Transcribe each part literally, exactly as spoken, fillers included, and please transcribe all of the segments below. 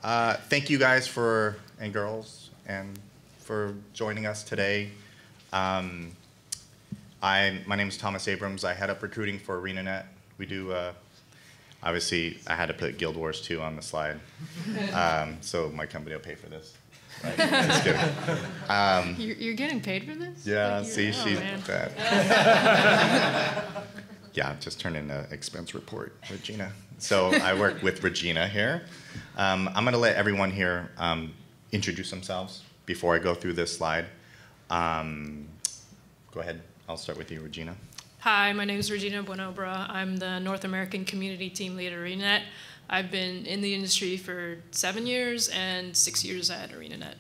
Uh, thank you guys for, and girls, and for joining us today. Um, I, my name is Thomas Abrams. I head up recruiting for ArenaNet. We do, uh, obviously, I had to put Guild Wars two on the slide, um, so my company will pay for this. Right? Just kidding. Um, you're, you're getting paid for this? Yeah, like see, oh, she's man. that. Yeah, just turned in an expense report, Regina. So I work with Regina here. Um, I'm going to let everyone here um, introduce themselves before I go through this slide. Um, go ahead. I'll start with you, Regina. Hi, my name is Regina Buenaobra. I'm the North American Community Team Lead at ArenaNet. I've been in the industry for seven years and six years at ArenaNet.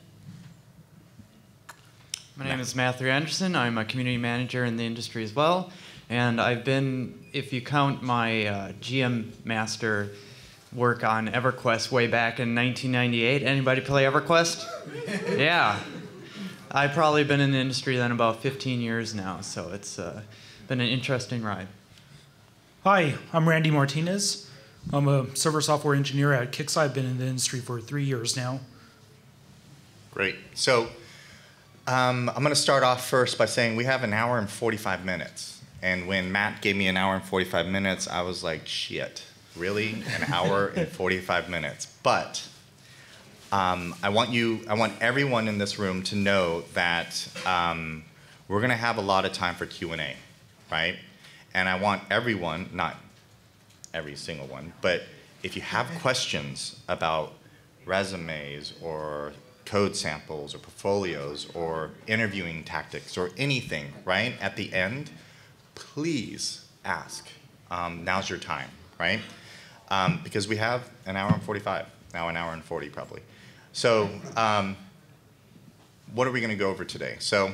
My name is Matthew Anderson. I'm a community manager in the industry as well. And I've been, if you count my uh, G M Master work on EverQuest way back in nineteen ninety-eight. Anybody play EverQuest? Yeah. I've probably been in the industry then about fifteen years now, so it's uh, been an interesting ride. Hi, I'm Randy Martinez. I'm a server software engineer at KixEye. I've been in the industry for three years now. Great. So um, I'm going to start off first by saying we have an hour and forty-five minutes. And when Matt gave me an hour and forty-five minutes, I was like, shit, really? An hour and forty-five minutes. But um, I want you, I want everyone in this room to know that um, we're going to have a lot of time for Q and A, right? And I want everyone, not every single one, but if you have questions about resumes or code samples or portfolios or interviewing tactics or anything, right, at the end, please ask. Um, now's your time, right? Um, because we have an hour and forty-five, now an hour and forty probably. So um, what are we going to go over today? So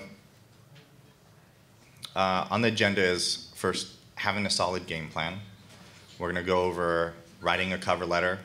uh, on the agenda is first having a solid game plan. We're going to go over writing a cover letter.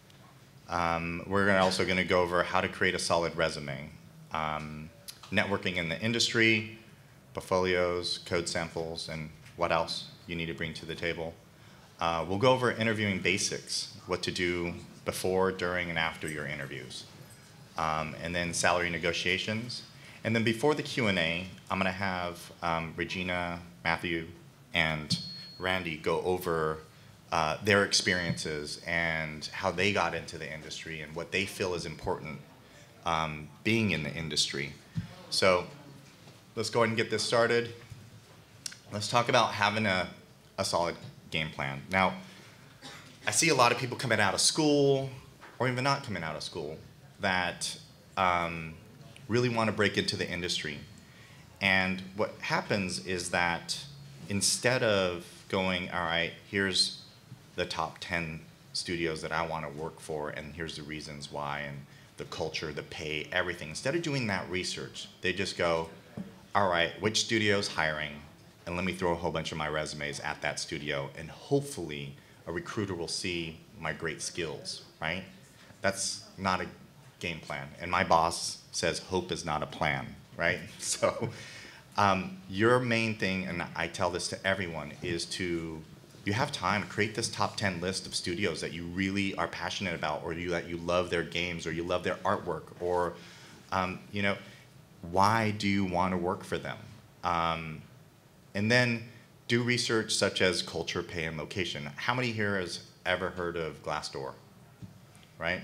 Um, we're gonna also going to go over how to create a solid resume, um, networking in the industry, portfolios, code samples, and what else you need to bring to the table. Uh, we'll go over interviewing basics, what to do before, during, and after your interviews. Um, and then salary negotiations. And then before the Q and A, I'm going to have um, Regina, Matthew, and Randy go over uh, their experiences and how they got into the industry and what they feel is important um, being in the industry. So let's go ahead and get this started. Let's talk about having a, a solid game plan. Now, I see a lot of people coming out of school, or even not coming out of school, that um, really want to break into the industry. And what happens is that instead of going, all right, here's the top ten studios that I want to work for, and here's the reasons why, and the culture, the pay, everything, instead of doing that research, they just go, all right, which studio's hiring? And let me throw a whole bunch of my resumes at that studio, and hopefully a recruiter will see my great skills, right? That's not a game plan. And my boss says hope is not a plan, right? So um, your main thing, and I tell this to everyone, is to, you have time, create this top ten list of studios that you really are passionate about, or you, that you love their games, or you love their artwork, or um, you know, why do you want to work for them? Um, and then do research such as culture, pay, and location. How many here has ever heard of Glassdoor, right?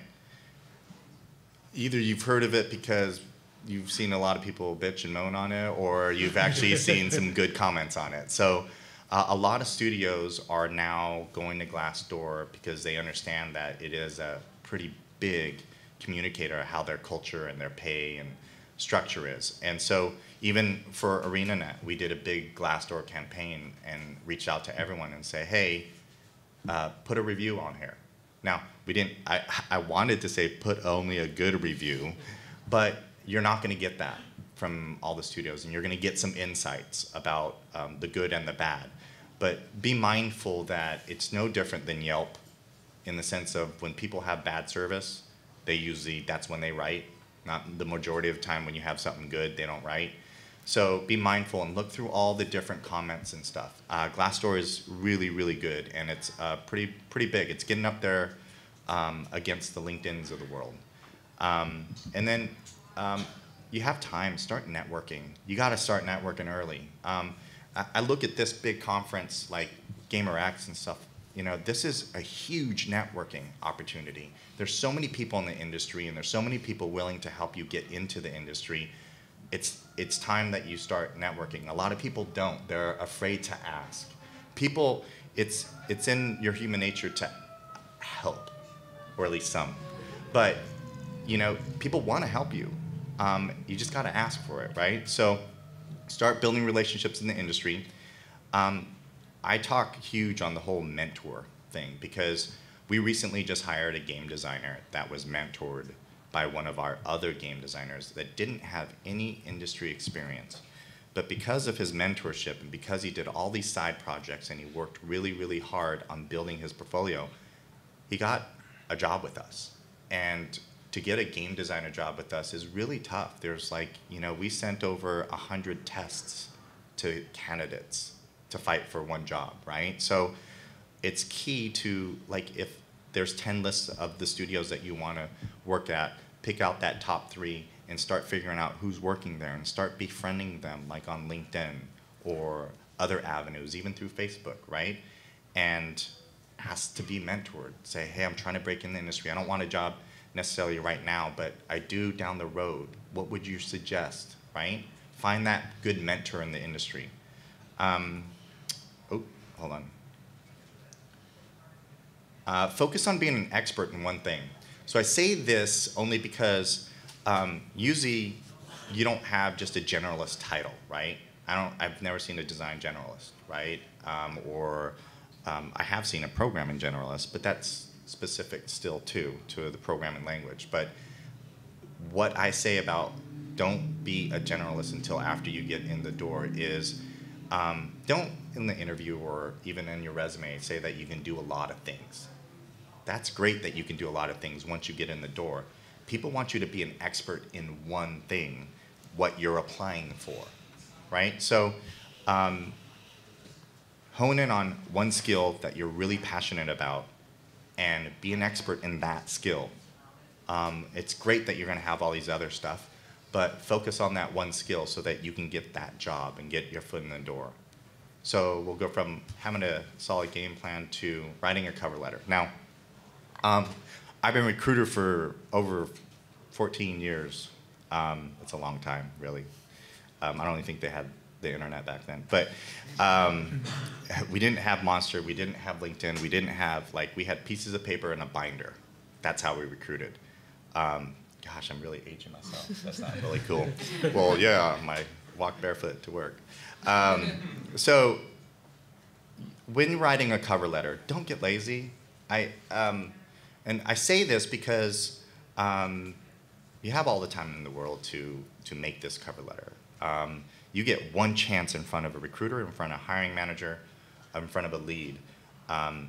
Either you've heard of it because you've seen a lot of people bitch and moan on it, or you've actually seen some good comments on it. So uh, a lot of studios are now going to Glassdoor because they understand that it is a pretty big communicator of how their culture and their pay and structure is. And so even for ArenaNet, we did a big Glassdoor campaign and reached out to everyone and say, hey, uh, put a review on here. Now, we didn't, I, I wanted to say put only a good review, but you're not going to get that from all the studios, and you're going to get some insights about um, the good and the bad. But be mindful that it's no different than Yelp in the sense of when people have bad service, they usually, that's when they write. Not the majority of the time when you have something good, they don't write. So be mindful and look through all the different comments and stuff. Uh, Glassdoor is really, really good, and it's uh, pretty, pretty big. It's getting up there um, against the LinkedIns of the world. Um, and then um, you have time, start networking. You got to start networking early. Um, I, I look at this big conference like GamerX and stuff. You know, this is a huge networking opportunity. There's so many people in the industry, and there's so many people willing to help you get into the industry. It's, it's time that you start networking. A lot of people don't. They're afraid to ask. People, it's, it's in your human nature to help, or at least some. But, you know, people want to help you. Um, you just got to ask for it, right? So start building relationships in the industry. Um, I talk huge on the whole mentor thing, because we recently just hired a game designer that was mentored by one of our other game designers that didn't have any industry experience. But because of his mentorship and because he did all these side projects and he worked really, really hard on building his portfolio, he got a job with us. And to get a game designer job with us is really tough. There's like, you know, we sent over one hundred tests to candidates to fight for one job, right? So it's key to, like, if there's ten lists of the studios that you want to work at, pick out that top three and start figuring out who's working there and start befriending them, like on LinkedIn or other avenues, even through Facebook, right? And ask to be mentored. Say, hey, I'm trying to break in the industry. I don't want a job necessarily right now, but I do down the road. What would you suggest, right? Find that good mentor in the industry. Um, oh, hold on. Uh, focus on being an expert in one thing. So I say this only because um, usually you don't have just a generalist title, right? I don't, I've never seen a design generalist, right? Um, or um, I have seen a programming generalist, but that's specific still too to the programming language. But what I say about don't be a generalist until after you get in the door is um, don't in the interview or even in your resume say that you can do a lot of things. That's great that you can do a lot of things once you get in the door. People want you to be an expert in one thing, what you're applying for, right? So um, hone in on one skill that you're really passionate about and be an expert in that skill. Um, it's great that you're gonna have all these other stuff, but focus on that one skill so that you can get that job and get your foot in the door. So we'll go from having a solid game plan to writing a cover letter. Now, um, I've been a recruiter for over fourteen years. Um, it's a long time, really. Um, I don't even think they had the internet back then. But um, we didn't have Monster, we didn't have LinkedIn, we didn't have, like, we had pieces of paper and a binder. That's how we recruited. Um, gosh, I'm really aging myself. That's not really cool. Well, yeah, I walk barefoot to work. Um, so when writing a cover letter, don't get lazy. I, um, and I say this because um, you have all the time in the world to, to make this cover letter. Um, you get one chance in front of a recruiter, in front of a hiring manager, in front of a lead, um,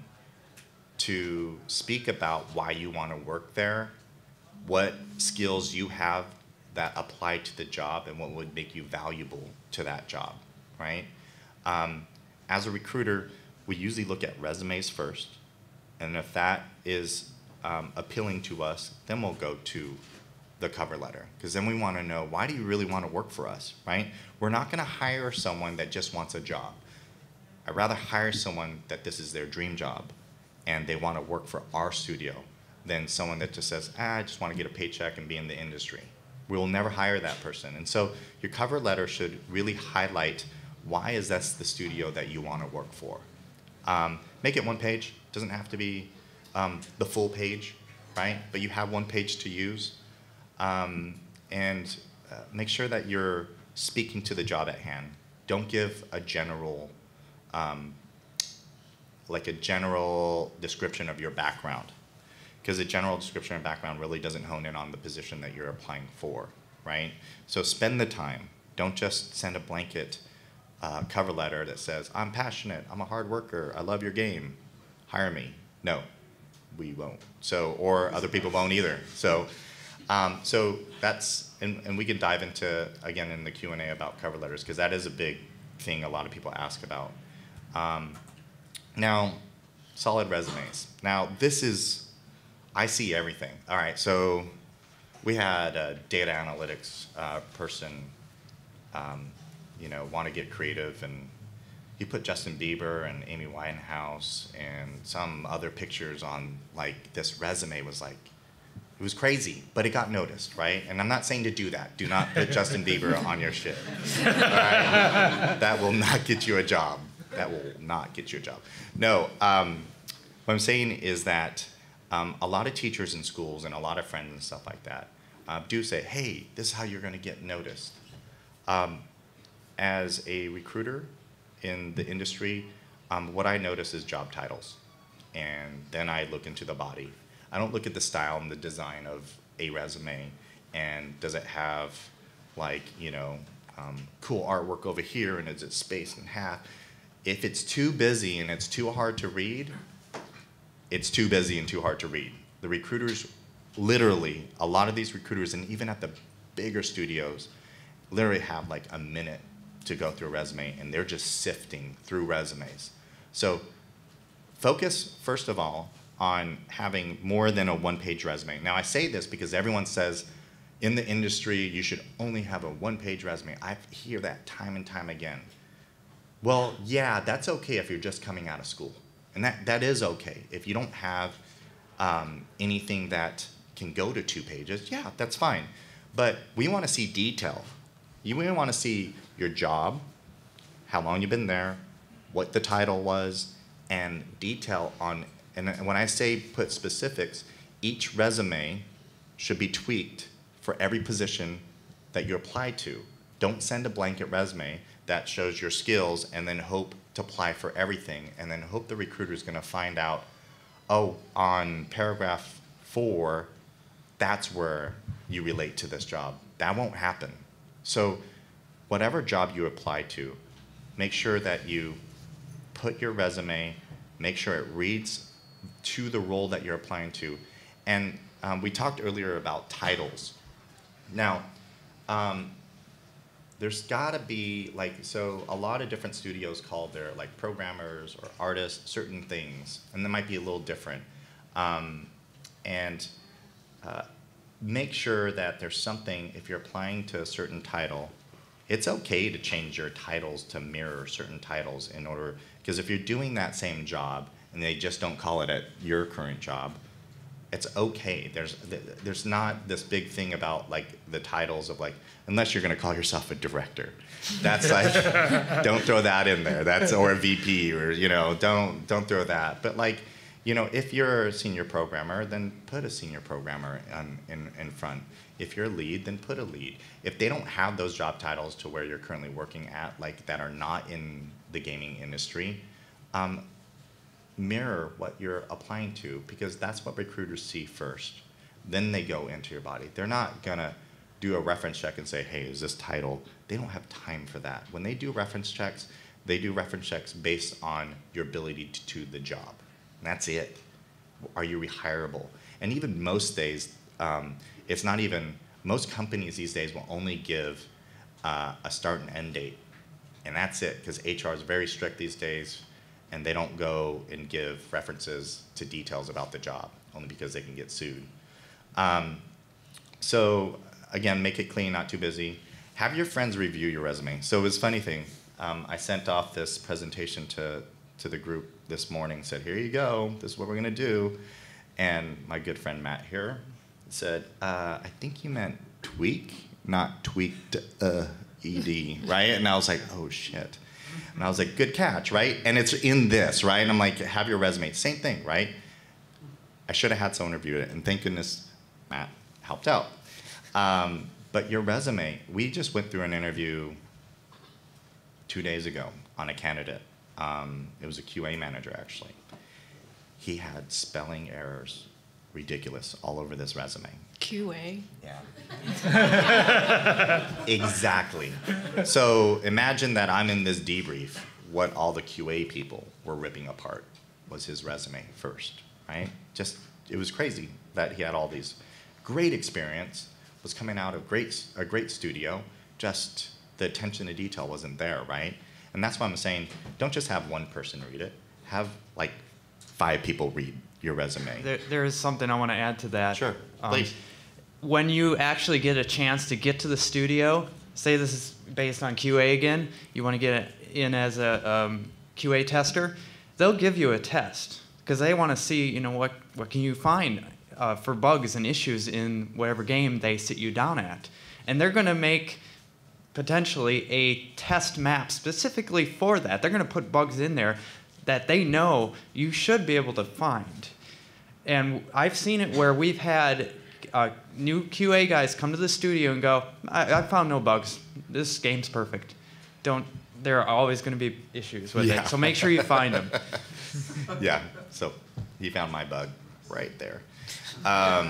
to speak about why you want to work there, what skills you have that apply to the job, and what would make you valuable to that job, right? Um, as a recruiter, we usually look at resumes first, and if that is um, appealing to us, then we'll go to the cover letter, because then we want to know, why do you really want to work for us, right? We're not going to hire someone that just wants a job. I'd rather hire someone that this is their dream job and they want to work for our studio than someone that just says, ah, I just want to get a paycheck and be in the industry. We will never hire that person. And so your cover letter should really highlight why is that the studio that you want to work for. Um, make it one page. Doesn't have to be um, the full page, right? But you have one page to use. Um, and uh, make sure that you're speaking to the job at hand. Don't give a general, um, like a general description of your background, because a general description of background really doesn't hone in on the position that you're applying for, right? So spend the time. Don't just send a blanket uh, cover letter that says, I'm passionate, I'm a hard worker, I love your game, hire me. No, we won't. So, or other people won't either. So. Um, so that's, and, and we can dive into, again, in the Q and A about cover letters, because that is a big thing a lot of people ask about. Um, now, solid resumes. Now, this is I see everything. All right, so we had a data analytics uh, person, um, you know, want to get creative, and he put Justin Bieber and Amy Winehouse and some other pictures on, like, this resume was like, it was crazy, but it got noticed, right? And I'm not saying to do that. Do not put Justin Bieber on your shit. All right? That will not get you a job. That will not get you a job. No, um, what I'm saying is that um, a lot of teachers in schools and a lot of friends and stuff like that uh, do say, hey, this is how you're going to get noticed. Um, as a recruiter in the industry, um, what I notice is job titles. And then I look into the body. I don't look at the style and the design of a resume and does it have, like, you know, um, cool artwork over here and is it spaced in half. If it's too busy and it's too hard to read, it's too busy and too hard to read. The recruiters, literally, a lot of these recruiters, and even at the bigger studios, literally have like a minute to go through a resume, and they're just sifting through resumes. So focus, first of all, on having more than a one-page resume. Now, I say this because everyone says in the industry you should only have a one-page resume. I hear that time and time again. Well, yeah, that's okay if you're just coming out of school. And that, that is okay. If you don't have um, anything that can go to two pages, yeah, that's fine. But we want to see detail. You we want to see your job, how long you've been there, what the title was, and detail on, and when I say put specifics, each resume should be tweaked for every position that you apply to. Don't send a blanket resume that shows your skills and then hope to apply for everything and then hope the recruiter is going to find out, oh, on paragraph four, that's where you relate to this job. That won't happen. So whatever job you apply to, make sure that you put your resume, make sure it reads to the role that you're applying to. And um, we talked earlier about titles. Now, um, there's gotta be, like, so a lot of different studios call their, like, programmers or artists certain things, and they might be a little different. Um, and uh, make sure that there's something, if you're applying to a certain title, it's okay to change your titles to mirror certain titles in order, because if you're doing that same job and they just don't call it at your current job, it's okay. There's there's not this big thing about, like, the titles of, like, unless you're gonna call yourself a director. That's like, don't throw that in there. That's, or a V P, or, you know, don't don't throw that. But, like, you know, if you're a senior programmer, then put a senior programmer on, in, in front. If you're a lead, then put a lead. If they don't have those job titles to where you're currently working at, like, that are not in the gaming industry, um, mirror what you're applying to, because that's what recruiters see first. Then they go into your body. They're not gonna do a reference check and say, hey, is this title? They don't have time for that. When they do reference checks, they do reference checks based on your ability to do the job. And that's it. Are you rehirable? And even most days, um, it's not even, most companies these days will only give uh, a start and end date. And that's it, because H R is very strict these days, and they don't go and give references to details about the job, only because they can get sued. Um, so again, make it clean, not too busy. Have your friends review your resume. So it was a funny thing. Um, I sent off this presentation to, to the group this morning, said, here you go, this is what we're gonna do. And my good friend Matt here said, uh, I think you meant tweak, not tweaked uh, E D, right? And I was like, oh shit. And I was like, good catch, right? And it's in this, right? And I'm like, have your resume. Same thing, right? I should have had someone review it, and thank goodness Matt helped out. Um, but your resume, we just went through an interview two days ago on a candidate. Um, it was a Q A manager, actually. He had spelling errors, ridiculous, all over this resume. Q A? Yeah. Exactly. So imagine that I'm in this debrief. What all the Q A people were ripping apart was his resume first, right? Just, it was crazy that he had all these great experience, was coming out of great, a great studio, just the attention to detail wasn't there, right? And that's why I'm saying, don't just have one person read it. Have like five people read your resume. There, there is something I want to add to that. Sure, Um, please. When you actually get a chance to get to the studio, say this is based on Q A again, you want to get in as a um, Q A tester, they'll give you a test because they want to see, you know, what, what can you find uh, for bugs and issues in whatever game they sit you down at. And they're going to make potentially a test map specifically for that. They're going to put bugs in there that they know you should be able to find. And I've seen it where we've had uh, new Q A guys come to the studio and go, I, I found no bugs. This game's perfect. Don't, there are always going to be issues with Yeah. it, so make sure you find them. Yeah, so he found my bug right there. Um,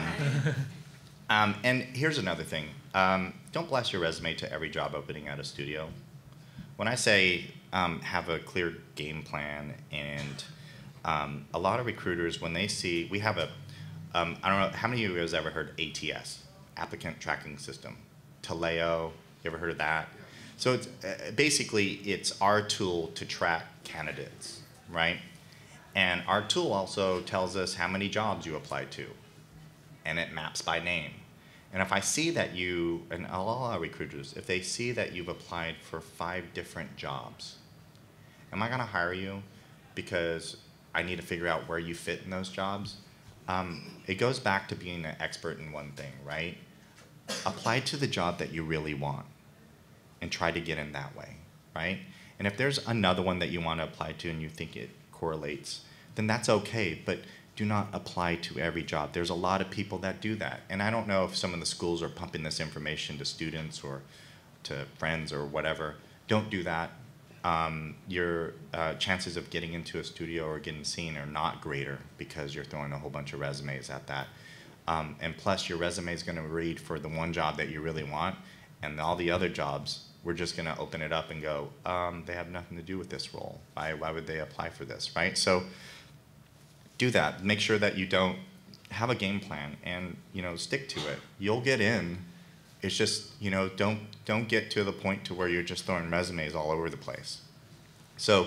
um, and here's another thing. Um, don't blast your resume to every job opening at a studio. When I say um, have a clear game plan, and um, a lot of recruiters, when they see, we have a, um, I don't know, how many of you guys ever heard A T S, Applicant Tracking System? Taleo, you ever heard of that? So it's, uh, basically, it's our tool to track candidates, right? And our tool also tells us how many jobs you applied to, and it maps by name. And if I see that you, and a lot of recruiters, if they see that you've applied for five different jobs, am I gonna hire you because I need to figure out where you fit in those jobs? Um, it goes back to being an expert in one thing, right? Apply to the job that you really want and try to get in that way, right? And if there's another one that you want to apply to and you think it correlates, then that's okay, but do not apply to every job. There's a lot of people that do that. And I don't know if some of the schools are pumping this information to students or to friends or whatever. Don't do that. Um, your uh, chances of getting into a studio or getting seen are not greater because you're throwing a whole bunch of resumes at that. Um, and plus, your resume is going to read for the one job that you really want, and all the other jobs, we're just going to open it up and go, um, they have nothing to do with this role. Why, why would they apply for this, right? So do that. Make sure that you don't have a game plan and, you know, stick to it. You'll get in. It's just, you know, don't, don't get to the point to where you're just throwing resumes all over the place. So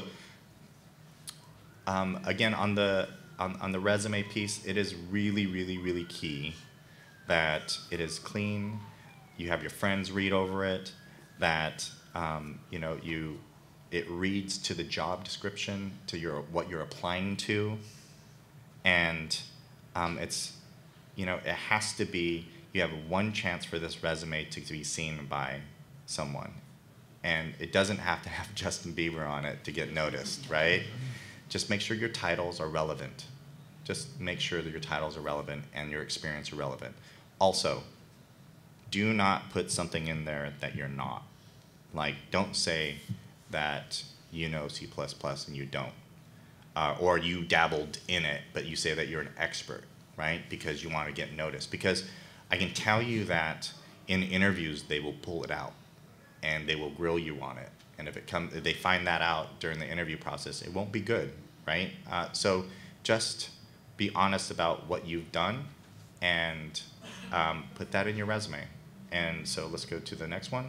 um, again, on the, on, on the resume piece, it is really, really, really key that it is clean, you have your friends read over it, that um, you know, you, it reads to the job description, to your, what you're applying to, and um, it's, you know, it has to be, you have one chance for this resume to, to be seen by someone. And it doesn't have to have Justin Bieber on it to get noticed, right? Just make sure your titles are relevant. Just make sure that your titles are relevant and your experience are relevant. Also, do not put something in there that you're not. Like, don't say that you know C plus plus and you don't. Uh, or you dabbled in it, but you say that you're an expert, right? Because you want to get noticed. Because I can tell you that in interviews, they will pull it out and they will grill you on it. And if it comes, if they find that out during the interview process, it won't be good, right? Uh, so just be honest about what you've done and um, put that in your resume. And so let's go to the next one.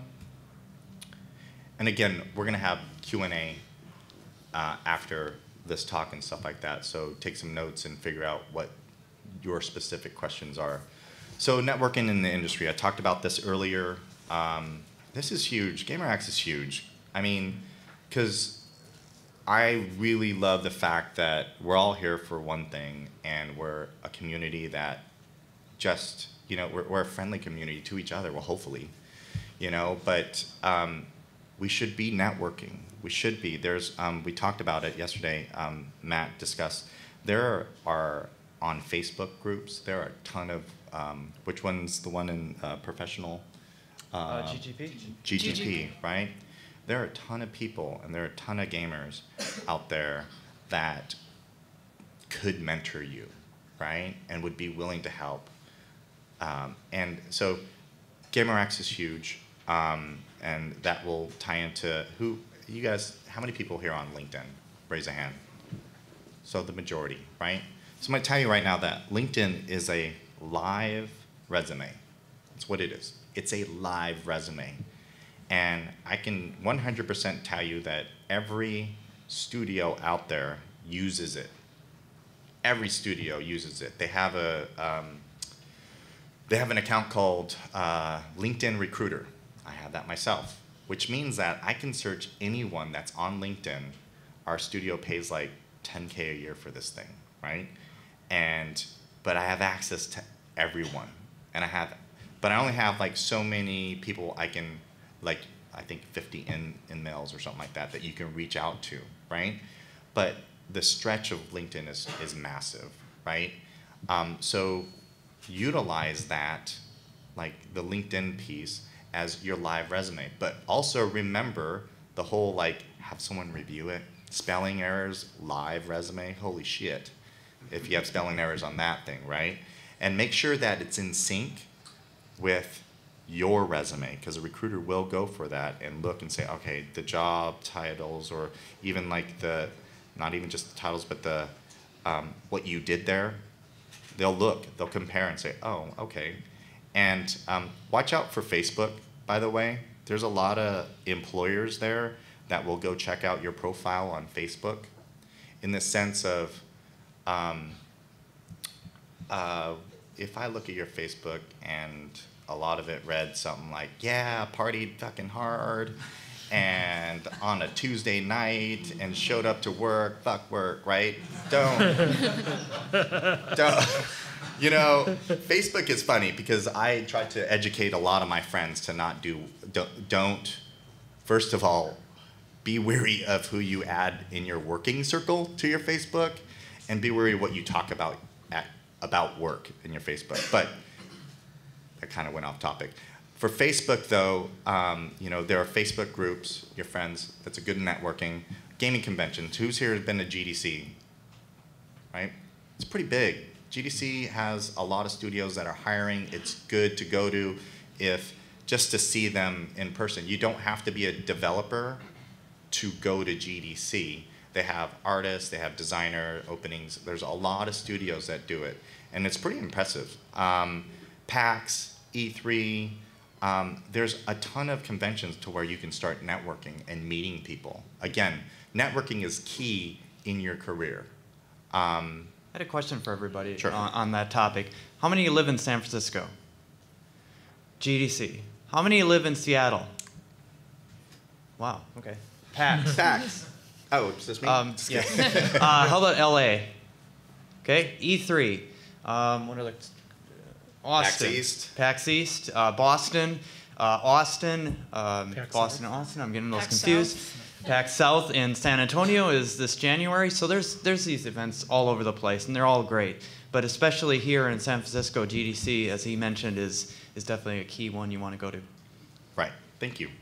And again, we're gonna have Q and A uh, after this talk and stuff like that. So take some notes and figure out what your specific questions are. So networking in the industry, I talked about this earlier. Um, this is huge. GamerX is huge. I mean, because I really love the fact that we're all here for one thing, and we're a community that just, you know, we're, we're a friendly community to each other, well, hopefully, you know, but um, we should be networking. We should be. There's, um, we talked about it yesterday, um, Matt discussed, there are, on Facebook groups, there are a ton of, um, which one's the one in uh, professional? Uh, Uh, G G P? G G P, right? There are a ton of people and there are a ton of gamers out there that could mentor you, right? And would be willing to help. Um, and so GamerX is huge, um, and that will tie into who, you guys, how many people here on LinkedIn? Raise a hand. So the majority, right? So I'm gonna tell you right now that LinkedIn is a live resume. That's what it is. It's a live resume. And I can one hundred percent tell you that every studio out there uses it. every studio uses it. They have a um, they have an account called uh, LinkedIn Recruiter. I have that myself, which means that I can search anyone that's on LinkedIn. Our studio pays like ten K a year for this thing, right? And but I have access to everyone, and I have, but I only have like so many people I can, like I think fifty in in mails or something like that that you can reach out to, right? But the stretch of LinkedIn is is massive, right? Um, so utilize that, like the LinkedIn piece, as your live resume, but also remember the whole like have someone review it. Spelling errors, live resume, holy shit. If you have spelling errors on that thing, right? And make sure that it's in sync with your resume, because a recruiter will go for that and look and say, okay, the job titles, or even like the, not even just the titles, but the, um, what you did there, they'll look, they'll compare and say, oh, okay. And um, watch out for Facebook, by the way. There's a lot of employers there that will go check out your profile on Facebook, in the sense of, um, uh, if I look at your Facebook and a lot of it read something like, yeah, partied fucking hard, and on a Tuesday night, and showed up to work, fuck work, right? Don't, don't, you know, Facebook is funny because I try to educate a lot of my friends to not do, don't, don't first of all, be wary of who you add in your working circle to your Facebook, and be wary of what you talk about at, about work in your Facebook. But that kind of went off topic. For Facebook, though, um, you know, there are Facebook groups, your friends. That's a good networking. Gaming conventions. Who's here has been to G D C? Right? It's pretty big. G D C has a lot of studios that are hiring. It's good to go to, if just to see them in person. You don't have to be a developer to go to G D C. They have artists, they have designer openings. There's a lot of studios that do it, and it's pretty impressive. Um, PAX, E three, um, there's a ton of conventions to where you can start networking and meeting people. Again, networking is key in your career. Um, I had a question for everybody sure. on, on that topic. How many live in San Francisco? G D C. How many live in Seattle? Wow, okay. PAX. PAX. Oh, is this me? Um, yeah. uh, how about L A? Okay, E three. Um, what are the, Austin. PAX East. PAX East. Uh, Boston. Uh, Austin. Um, PAX Boston, South. Austin. I'm getting those PAX confused. South. PAX South in San Antonio is this January. So there's there's these events all over the place, and they're all great. But especially here in San Francisco, G D C, as he mentioned, is is definitely a key one you want to go to. Right. Thank you.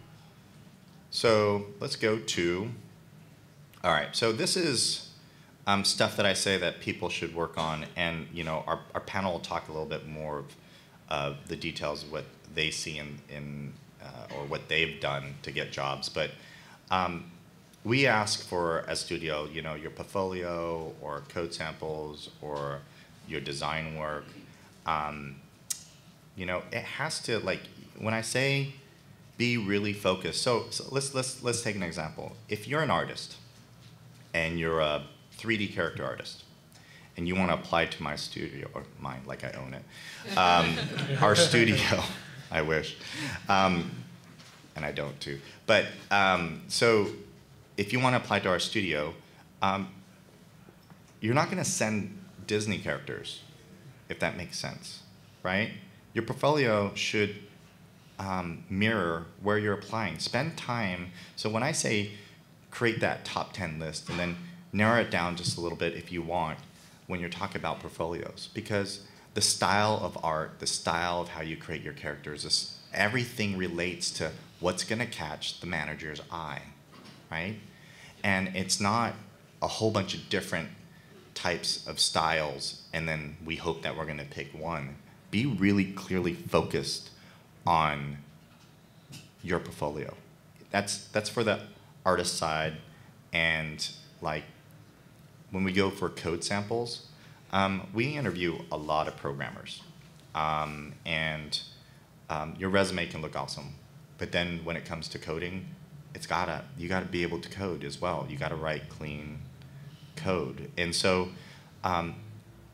So let's go to, all right, so this is um, stuff that I say that people should work on, and you know, our, our panel will talk a little bit more of uh, the details of what they see in, in uh, or what they've done to get jobs, but um, we ask for a studio, you know, your portfolio or code samples or your design work. Um, you know, it has to, like, when I say be really focused. So, so let's let's let's take an example. If you're an artist and you're a three D character artist and you want to apply to my studio, or mine, like I own it, um, our studio, I wish, um, and I don't too. But um, so if you want to apply to our studio, um, you're not going to send Disney characters, if that makes sense, right? Your portfolio should Um, mirror where you're applying. Spend time. So when I say create that top ten list and then narrow it down just a little bit if you want when you're talking about portfolios, because the style of art, the style of how you create your characters, this, everything relates to what's going to catch the manager's eye, right? And it's not a whole bunch of different types of styles and then we hope that we're going to pick one. Be really clearly focused on your portfolio. That's that's for the artist side, and like when we go for code samples, um, we interview a lot of programmers, um, and um, your resume can look awesome, but then when it comes to coding, it's gotta you gotta be able to code as well. You gotta write clean code, and so um,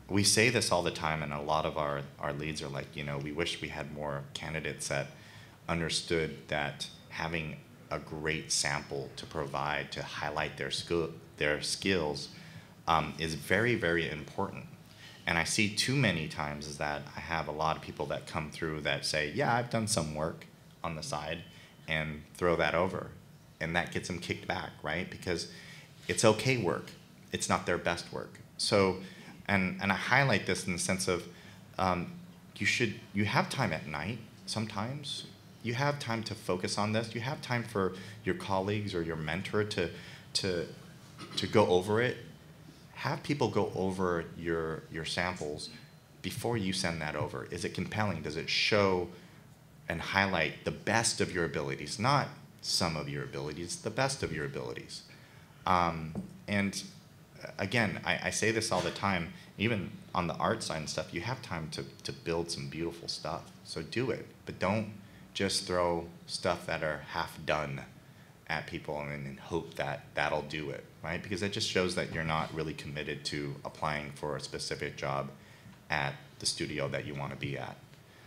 we say this all the time, and a lot of our, our leads are like, you know, we wish we had more candidates that understood that having a great sample to provide to highlight their skill, their skills um, is very, very important. And I see too many times is that I have a lot of people that come through that say, yeah, I've done some work on the side, and throw that over. And that gets them kicked back, right? Because it's okay work. It's not their best work. So, and, and I highlight this in the sense of um, you should, you have time at night sometimes. You have time to focus on this. You have time for your colleagues or your mentor to, to, to go over it. Have people go over your, your samples before you send that over. Is it compelling? Does it show and highlight the best of your abilities? Not some of your abilities, the best of your abilities. Um, and again, I, I say this all the time, even on the art side and stuff, you have time to, to build some beautiful stuff. So do it, but don't just throw stuff that are half done at people and, and hope that that'll do it, right? Because that just shows that you're not really committed to applying for a specific job at the studio that you want to be at.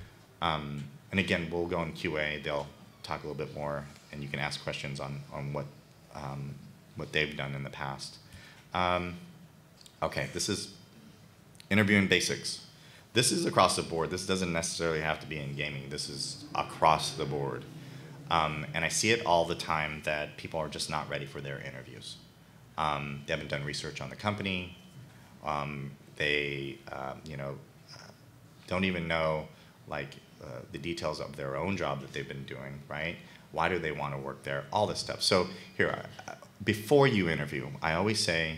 Um, and again, we'll go in Q A, they'll talk a little bit more, and you can ask questions on, on what, um, what they've done in the past. Um, okay, this is interviewing basics. This is across the board. This doesn't necessarily have to be in gaming. This is across the board. Um, and I see it all the time that people are just not ready for their interviews. Um, they haven't done research on the company. Um, they, uh, you know, uh, don't even know like uh, the details of their own job that they've been doing, right? Why do they want to work there? All this stuff. So here, uh, before you interview, I always say,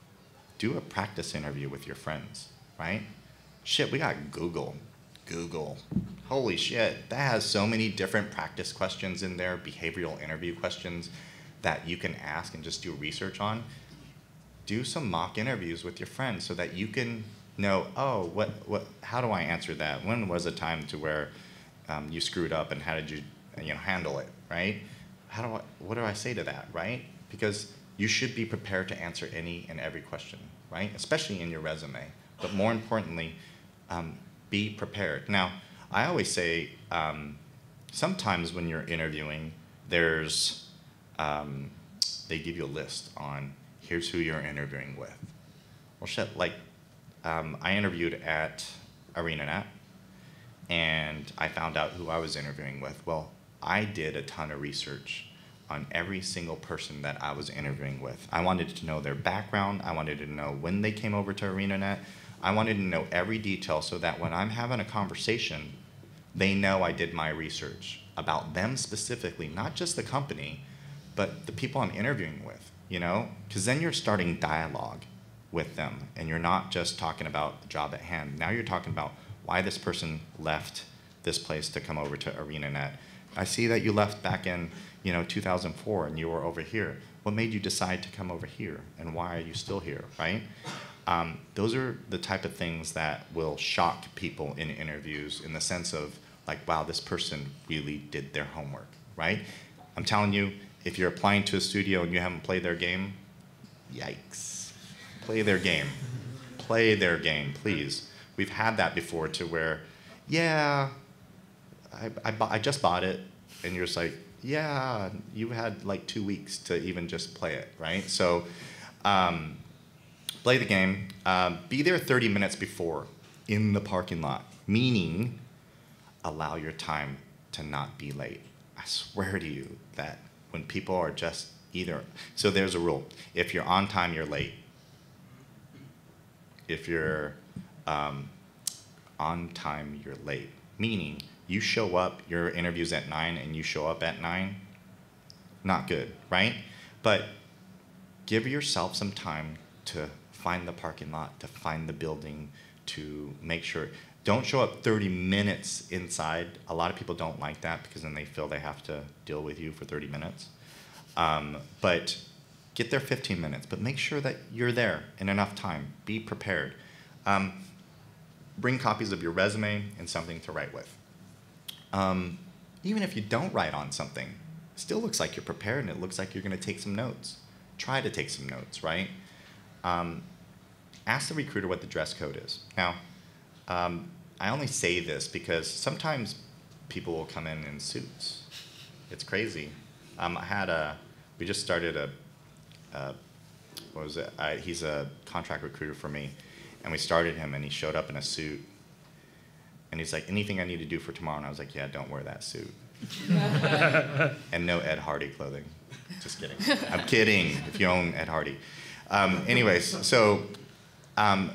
do a practice interview with your friends, right? Shit, we got Google. Google. Holy shit, that has so many different practice questions in there, behavioral interview questions that you can ask and just do research on. Do some mock interviews with your friends so that you can know, oh, what, what, how do I answer that? When was a time to where um, you screwed up and how did you, you know, handle it, right? How do I, what do I say to that, right? Because you should be prepared to answer any and every question, right? Especially in your resume. But more importantly, um, be prepared. Now, I always say um, sometimes when you're interviewing, there's, um, they give you a list on here's who you're interviewing with. Well, shit, like um, I interviewed at ArenaNet and I found out who I was interviewing with. Well, I did a ton of research on every single person that I was interviewing with. I wanted to know their background. I wanted to know when they came over to ArenaNet. I wanted to know every detail so that when I'm having a conversation, they know I did my research about them specifically, not just the company, but the people I'm interviewing with, you know? Because then you're starting dialogue with them, and you're not just talking about the job at hand. Now you're talking about why this person left this place to come over to ArenaNet. I see that you left back in, you know, two thousand four, and you were over here. What made you decide to come over here, and why are you still here, right? Um, those are the type of things that will shock people in interviews in the sense of like, wow, this person really did their homework, right? I'm telling you, if you're applying to a studio and you haven't played their game, yikes. Play their game. Play their game, please. We've had that before to where, yeah, I, I, I just bought it, and you're just like, yeah, you had like two weeks to even just play it, right? So, um, play the game. Uh, be there thirty minutes before in the parking lot, meaning allow your time to not be late. I swear to you that when people are just either, so there's a rule. If you're on time, you're late. If you're um, on time, you're late. Meaning you show up, your interview's at nine and you show up at nine, not good, right? But give yourself some time to find the parking lot, to find the building, to make sure. Don't show up thirty minutes inside. A lot of people don't like that because then they feel they have to deal with you for thirty minutes. Um, but get there fifteen minutes, but make sure that you're there in enough time. Be prepared. Um, bring copies of your resume and something to write with. Um, even if you don't write on something, it still looks like you're prepared and it looks like you're going to take some notes. Try to take some notes, right? Um, ask the recruiter what the dress code is. Now, um, I only say this because sometimes people will come in in suits. It's crazy. Um, I had a, we just started a, a what was it? I, he's a contract recruiter for me, and we started him, and he showed up in a suit, and he's like, anything I need to do for tomorrow? And I was like, yeah, don't wear that suit. And no Ed Hardy clothing. Just kidding. I'm kidding, if you own Ed Hardy. Um, anyways, so um,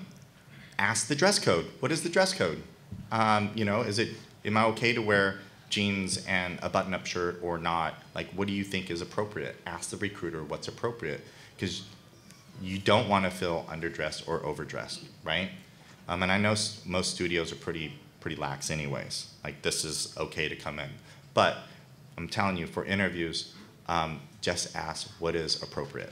ask the dress code. What is the dress code? Um, you know, is it, am I okay to wear jeans and a button-up shirt or not? Like, what do you think is appropriate? Ask the recruiter what's appropriate, because you don't want to feel underdressed or overdressed, right? Um, and I know s most studios are pretty pretty lax anyways. Like, this is okay to come in. But I'm telling you, for interviews, um, just ask what is appropriate.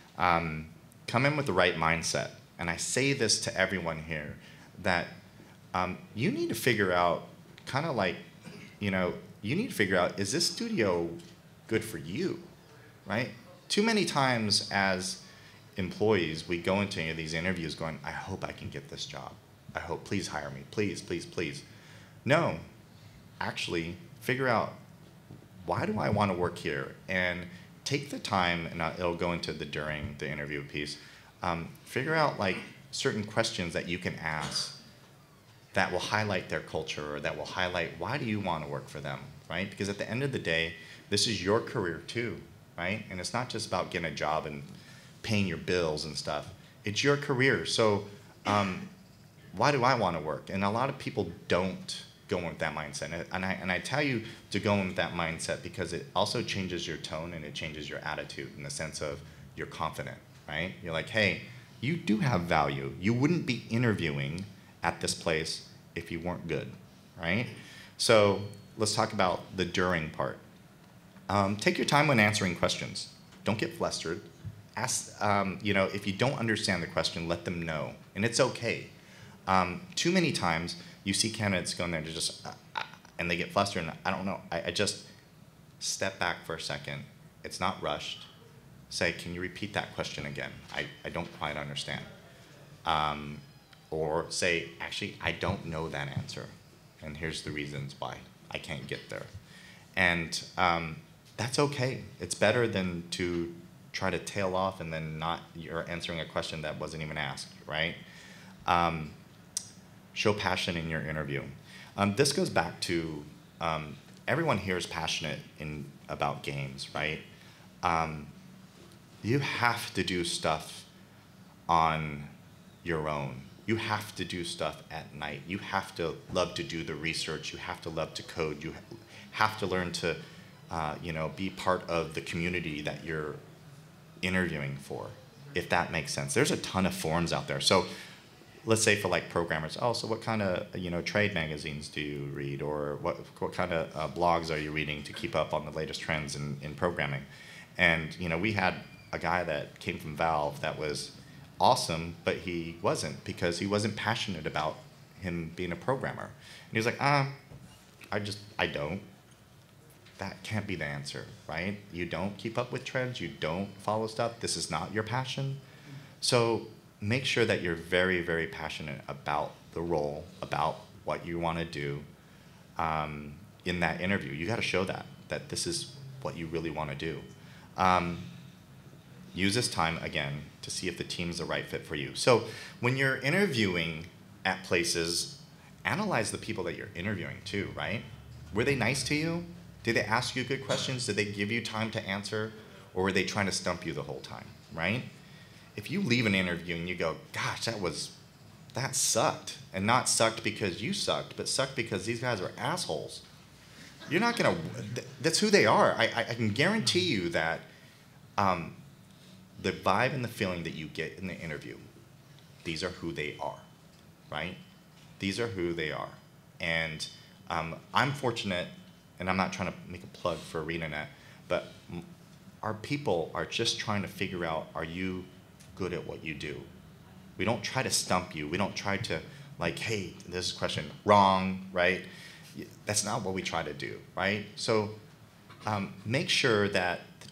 Um, come in with the right mindset. And I say this to everyone here, that um, you need to figure out, kind of like, you know, you need to figure out, is this studio good for you, right? Too many times as employees, we go into any of these interviews going, I hope I can get this job. I hope, please hire me, please, please, please. No, actually, figure out, why do I want to work here? And take the time, and it'll go into the during the interview piece, um, figure out like certain questions that you can ask that will highlight their culture, or that will highlight why do you want to work for them, right? Because at the end of the day, this is your career too, right? And it's not just about getting a job and paying your bills and stuff. It's your career. So um, why do I want to work? And a lot of people don't go in with that mindset. And I, and I tell you to go in with that mindset because it also changes your tone and it changes your attitude in the sense of you're confident, right? You're like, hey, you do have value. You wouldn't be interviewing at this place if you weren't good, right? So let's talk about the during part. Um, take your time when answering questions. Don't get flustered. Ask, um, you know, if you don't understand the question, let them know, and it's okay. Um, too many times you see candidates going there to just, uh, uh, and they get flustered, and I don't know, I, I just step back for a second. It's not rushed. Say, can you repeat that question again? I, I don't quite understand. Um, or say, actually, I don't know that answer, and here's the reasons why I can't get there. And um, that's okay. It's better than to try to tail off and then not, you're answering a question that wasn't even asked, right? Um, show passion in your interview. Um, this goes back to, um, everyone here is passionate in, about games, right? Um, you have to do stuff on your own. You have to do stuff at night. You have to love to do the research. You have to love to code. You have to learn to, uh, you know, be part of the community that you're interviewing for, if that makes sense. There's a ton of forums out there. So let's say for like programmers, oh, so what kind of, you know, trade magazines do you read, or what, what kind of uh, blogs are you reading to keep up on the latest trends in, in programming? And, you know, we had a guy that came from Valve that was awesome, but he wasn't, because he wasn't passionate about him being a programmer. And he was like, ah, I just, I don't. That can't be the answer, right? You don't keep up with trends, you don't follow stuff, this is not your passion. So make sure that you're very, very passionate about the role, about what you want to do um, in that interview. You got to show that, that this is what you really want to do. Um, use this time, again, to see if the team's the right fit for you. So when you're interviewing at places, analyze the people that you're interviewing too, right? Were they nice to you? Did they ask you good questions? Did they give you time to answer? Or were they trying to stump you the whole time, right? If you leave an interview and you go, gosh, that was, that sucked. And not sucked because you sucked, but sucked because these guys are assholes. You're not gonna, that's who they are. I, I can guarantee you that um, the vibe and the feeling that you get in the interview, these are who they are, right? These are who they are. And um, I'm fortunate, and I'm not trying to make a plug for ArenaNet, but our people are just trying to figure out, are you good at what you do? We don't try to stump you. We don't try to, like, hey, this is a question, wrong, right? That's not what we try to do, right? So um, make sure that the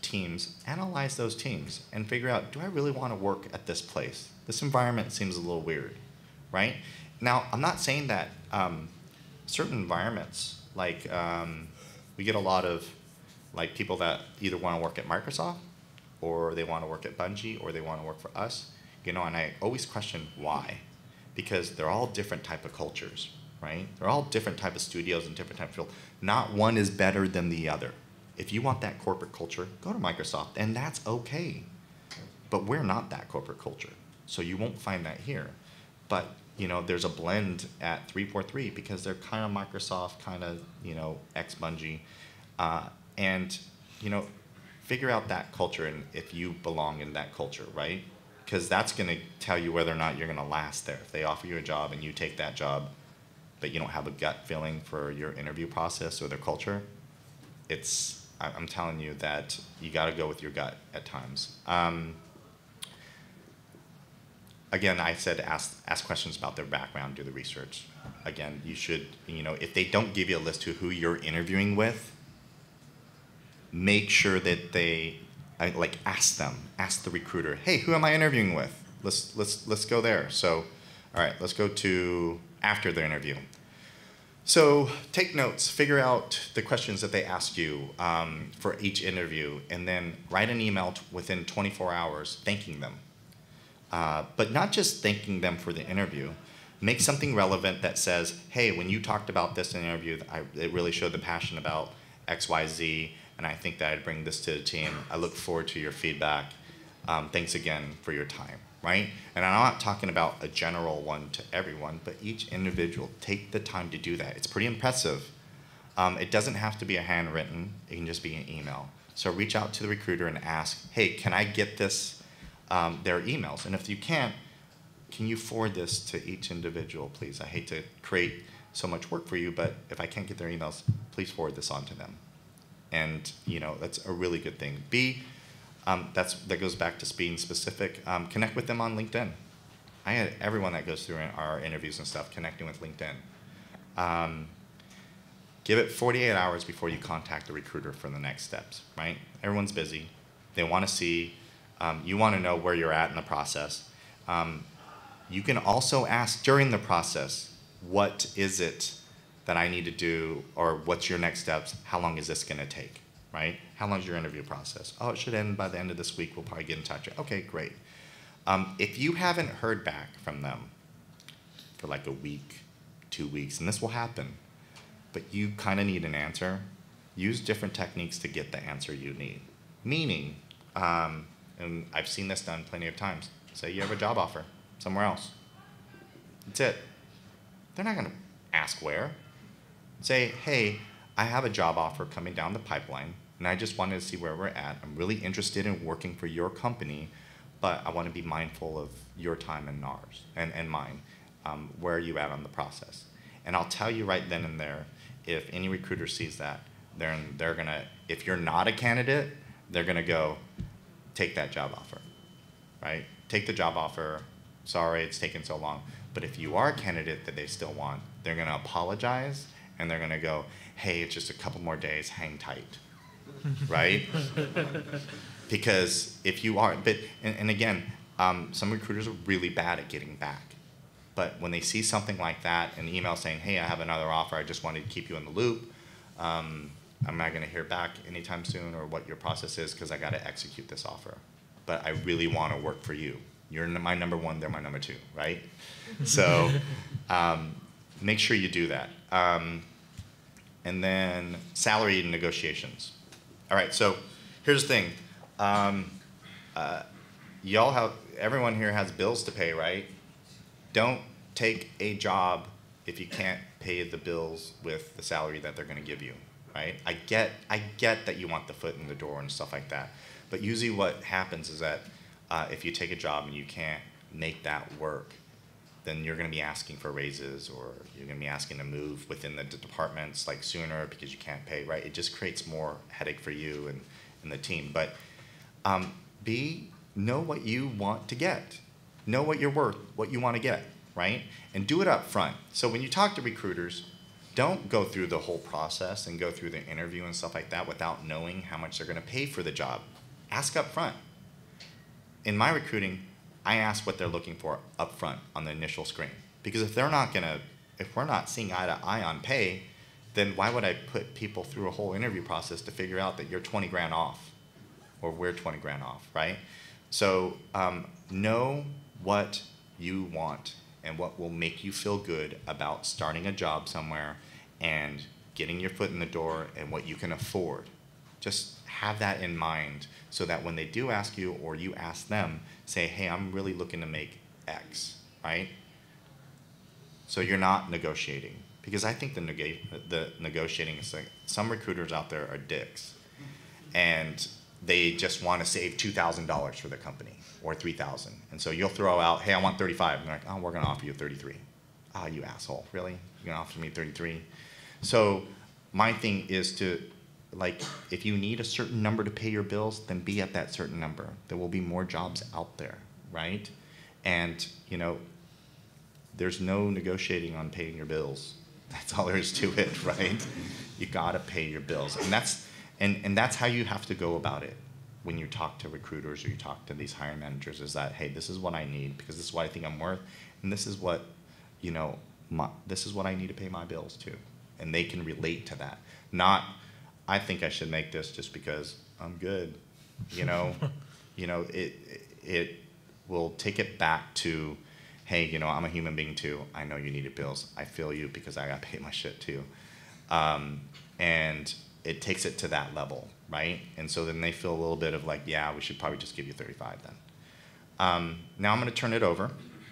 teams, analyze those teams, and figure out, do I really want to work at this place? This environment seems a little weird, right? Now, I'm not saying that um, certain environments, like um, we get a lot of like people that either want to work at Microsoft, or they want to work at Bungie, or they want to work for us, you know, and I always question why. Because they're all different type of cultures, right? They're all different type of studios and different type of field. Not one is better than the other. If you want that corporate culture, go to Microsoft, and that's okay. But we're not that corporate culture, so you won't find that here. But you know, there's a blend at three forty-three because they're kind of Microsoft, kind of you know ex-Bungie, uh, and you know, figure out that culture and if you belong in that culture, right? Because that's going to tell you whether or not you're going to last there. If they offer you a job and you take that job, but you don't have a gut feeling for your interview process or their culture, it's, I'm telling you that you got to go with your gut at times. Um, again, I said ask, ask questions about their background, do the research. Again, you should, you know, if they don't give you a list of who you're interviewing with, make sure that they, I, like ask them, ask the recruiter, hey, who am I interviewing with? Let's, let's, let's go there. So, all right, let's go to after the interview. So take notes, figure out the questions that they ask you um, for each interview, and then write an email t within twenty-four hours thanking them. Uh, but not just thanking them for the interview. Make something relevant that says, hey, when you talked about this in the interview, I, it really showed the passion about X Y Z, and I think that I'd bring this to the team. I look forward to your feedback. Um, thanks again for your time, right? And I'm not talking about a general one to everyone, but each individual, take the time to do that. It's pretty impressive. Um, it doesn't have to be a handwritten, it can just be an email. So reach out to the recruiter and ask, hey, can I get this, um, their emails? And if you can't, can you forward this to each individual, please? I hate to create so much work for you, but if I can't get their emails, please forward this on to them. And you know, that's a really good thing. B, um, that's, that goes back to being specific. Um, connect with them on LinkedIn. I had everyone that goes through our interviews and stuff connecting with LinkedIn. Um, give it forty-eight hours before you contact the recruiter for the next steps, right? Everyone's busy. They want to see, um, you want to know where you're at in the process. Um, you can also ask during the process, what is it that I need to do, or what's your next steps? How long is this going to take, right? How long is your interview process? Oh, it should end by the end of this week. We'll probably get in touch. Okay, great. Um, if you haven't heard back from them for like a week, two weeks, and this will happen, but you kind of need an answer, use different techniques to get the answer you need. Meaning, um, and I've seen this done plenty of times, say you have a job offer somewhere else. That's it. They're not going to ask where. Say, hey, I have a job offer coming down the pipeline, and I just wanted to see where we're at. I'm really interested in working for your company, but I want to be mindful of your time and ours, and, and mine. Um, where are you at on the process? And I'll tell you right then and there, if any recruiter sees that, they're, they're going to, if you're not a candidate, they're going to go, take that job offer, right? Take the job offer. Sorry, it's taken so long. But if you are a candidate that they still want, they're going to apologize, and they're going to go, hey, it's just a couple more days, hang tight, right? Because if you are, but, and, and again, um, some recruiters are really bad at getting back. But when they see something like that, an email saying, hey, I have another offer, I just wanted to keep you in the loop, um, I'm not going to hear back anytime soon, or what your process is, because I got to execute this offer. But I really want to work for you. You're my number one, they're my number two, right? So um, make sure you do that. Um, and then salary negotiations. All right, so here's the thing. Um, uh, y'all have, everyone here has bills to pay, right? Don't take a job if you can't pay the bills with the salary that they're going to give you, right? I get, I get that you want the foot in the door and stuff like that, but usually what happens is that uh, if you take a job and you can't make that work, then you're going to be asking for raises, or you're going to be asking to move within the departments like sooner because you can't pay, right? It just creates more headache for you and, and the team. But um, B, know what you want to get. Know what you're worth, what you want to get, right? And do it up front. So when you talk to recruiters, don't go through the whole process and go through the interview and stuff like that without knowing how much they're going to pay for the job. ask up front. In my recruiting, I ask what they're looking for up front on the initial screen. Because if they're not gonna, if we're not seeing eye to eye on pay, then why would I put people through a whole interview process to figure out that you're twenty grand off, or we're twenty grand off, right? So um, know what you want and what will make you feel good about starting a job somewhere and getting your foot in the door and what you can afford. Just have that in mind so that when they do ask you or you ask them, say, hey, I'm really looking to make X, right? So you're not negotiating. Because I think the, neg the negotiating is like, some recruiters out there are dicks. And they just want to save two thousand dollars for their company or three thousand dollars. And so you'll throw out, hey, I want thirty-five. And they're like, oh, we're going to offer you thirty-three. Ah, oh, you asshole, really? You're going to offer me thirty-three? So my thing is to, like, if you need a certain number to pay your bills, then be at that certain number. There will be more jobs out there, right? And, you know, there's no negotiating on paying your bills. That's all there is to it, right? You gotta pay your bills. And that's, and, and that's how you have to go about it when you talk to recruiters or you talk to these hiring managers, is that, hey, this is what I need because this is what I think I'm worth, and this is what, you know, my, this is what I need to pay my bills to. And they can relate to that. Not, I think I should make this just because I'm good. You know, you know, it, it will take it back to, hey, you know, I'm a human being too. I know you needed bills. I feel you because I got to pay my shit too. Um, and it takes it to that level, right? And so then they feel a little bit of like, yeah, we should probably just give you thirty-five then. Um, now I'm going to turn it over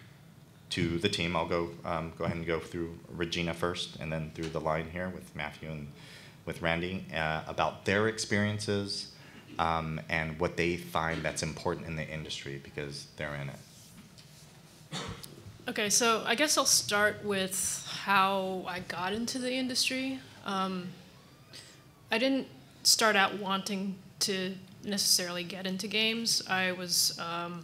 to the team. I'll go um, go ahead and go through Regina first and then through the line here with Matthew and with Randy uh, about their experiences um, and what they find that's important in the industry because they're in it. Okay, so I guess I'll start with how I got into the industry. Um, I didn't start out wanting to necessarily get into games. I was, um,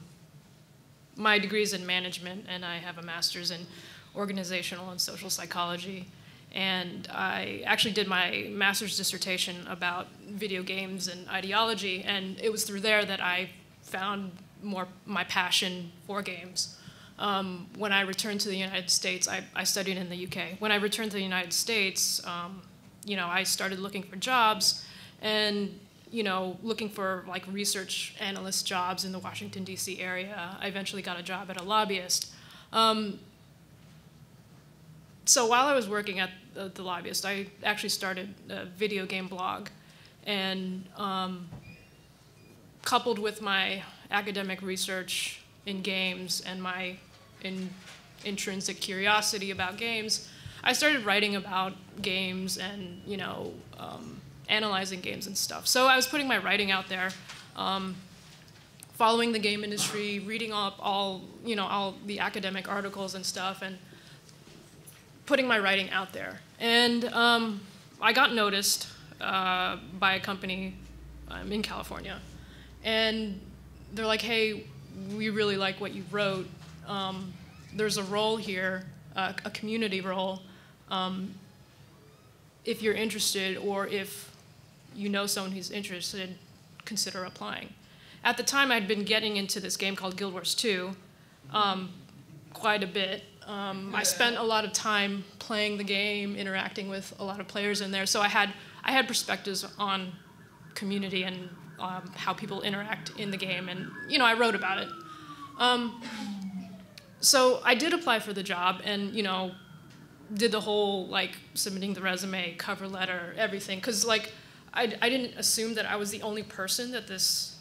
my degree is in management and I have a master's in organizational and social psychology. And I actually did my master's dissertation about video games and ideology, and it was through there that I found more my passion for games. Um, when I returned to the United States, I, I studied in the U K. When I returned to the United States, um, you know, I started looking for jobs and, you know, looking for like research analyst jobs in the Washington, D C area. I eventually got a job at a lobbyist. Um, so while I was working at the, the lobbyist, I actually started a video game blog. And um, coupled with my academic research in games and my in, intrinsic curiosity about games, I started writing about games and, you know, um, analyzing games and stuff. So I was putting my writing out there, um, following the game industry, reading up all, you know, all the academic articles and stuff, and putting my writing out there. And um, I got noticed uh, by a company um, in California, and they're like, hey, we really like what you wrote. Um, there's a role here, uh, a community role. Um, if you're interested, or if you know someone who's interested, consider applying. At the time, I'd been getting into this game called Guild Wars two um, quite a bit. Um, I spent a lot of time playing the game, interacting with a lot of players in there, so I had, I had perspectives on community and um, how people interact in the game, and you know, I wrote about it. Um, so I did apply for the job, and you know, did the whole like submitting the resume, cover letter, everything, because like I, I didn't assume that I was the only person that this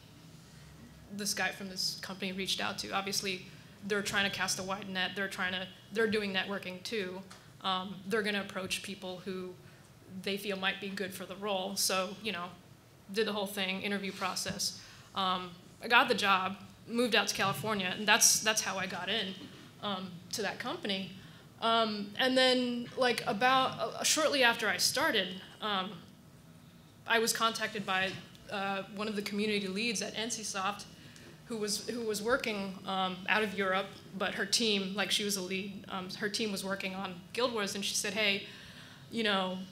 this guy from this company reached out to. Obviously, they're trying to cast a wide net. They're trying to they're doing networking too. Um, they're going to approach people who they feel might be good for the role. So you know, did the whole thing, interview process. Um, I got the job, moved out to California, and that's that's how I got in um, to that company. Um, and then, like about uh, shortly after I started, um, I was contacted by uh, one of the community leads at NCSoft, who was who was working um, out of Europe, but her team, like she was a lead, um, her team was working on Guild Wars, and she said, "Hey, you know,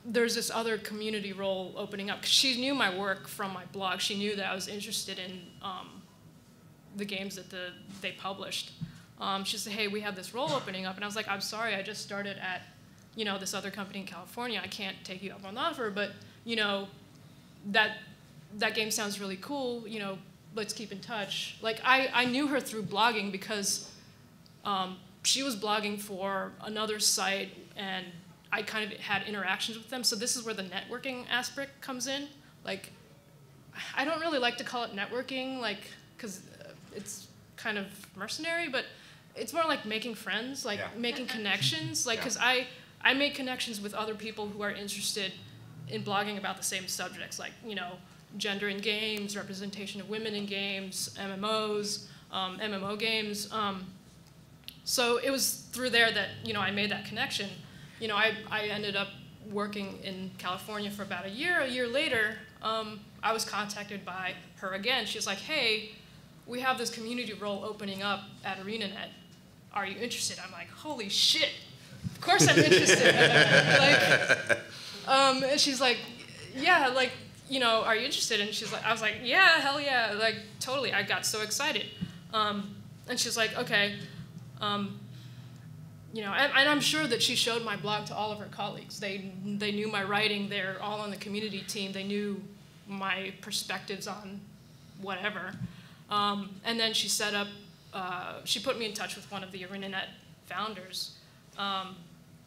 there's this other community role opening up. 'Cause she knew my work from my blog. She knew that I was interested in um, the games that the, they published. Um, she said, hey, we have this role opening up. And I was like, I'm sorry, I just started at, you know, this other company in California. I can't take you up on the offer, but, you know, that, that game sounds really cool. You know, let's keep in touch. Like, I, I knew her through blogging because um, she was blogging for another site, and I kind of had interactions with them. So this is where the networking aspect comes in. Like, I don't really like to call it networking, like, because it's kind of mercenary, but it's more like making friends, like yeah. making connections. Like, because yeah. I, I make connections with other people who are interested in blogging about the same subjects, like, you know, gender in games, representation of women in games, M M Os, um, M M O games. Um, so it was through there that, you know, I made that connection. You know, I, I ended up working in California for about a year. A year later, um, I was contacted by her again. She was like, hey, we have this community role opening up at ArenaNet. Are you interested? I'm like, holy shit, of course I'm interested. like, um, and she's like, yeah, like, you know, are you interested? And she's like, I was like, yeah, hell yeah, like, totally. I got so excited. Um, and she's like, okay. Um, You know, and, and I'm sure that she showed my blog to all of her colleagues. They, they knew my writing. They're all on the community team. They knew my perspectives on whatever. Um, and then she set up, uh, she put me in touch with one of the ArenaNet founders. Um,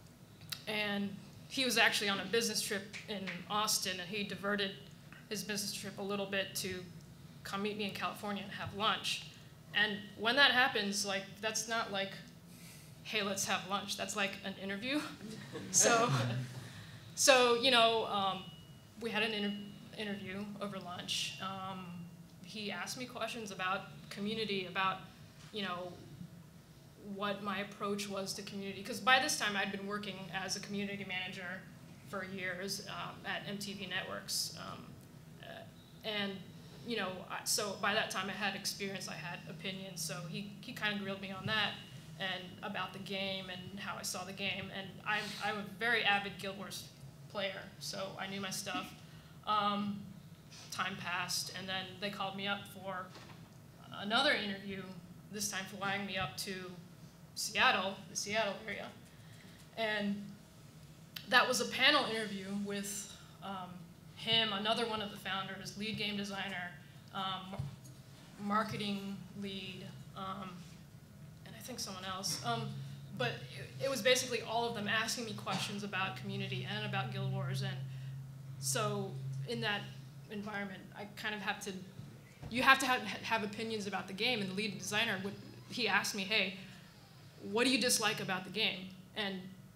and he was actually on a business trip in Austin, and he diverted his business trip a little bit to come meet me in California and have lunch. And when that happens, like, that's not like, hey, let's have lunch. That's like an interview. so, so you know, um, we had an inter interview over lunch. Um, he asked me questions about community, about, you know, what my approach was to community. Because by this time, I'd been working as a community manager for years um, at M T V Networks. Um, uh, and, you know, so by that time, I had experience, I had opinions. So he, he kind of grilled me on that, and about the game and how I saw the game. And I'm, I'm a very avid Guild Wars player, so I knew my stuff. Um, time passed, and then they called me up for another interview, this time flying me up to Seattle, the Seattle area. And that was a panel interview with um, him, another one of the founders, lead game designer, um, marketing lead, um, I think someone else. Um, but it, it was basically all of them asking me questions about community and about Guild Wars. And so in that environment, I kind of have to, you have to have, have opinions about the game. And the lead designer, would, he asked me, hey, what do you dislike about the game? And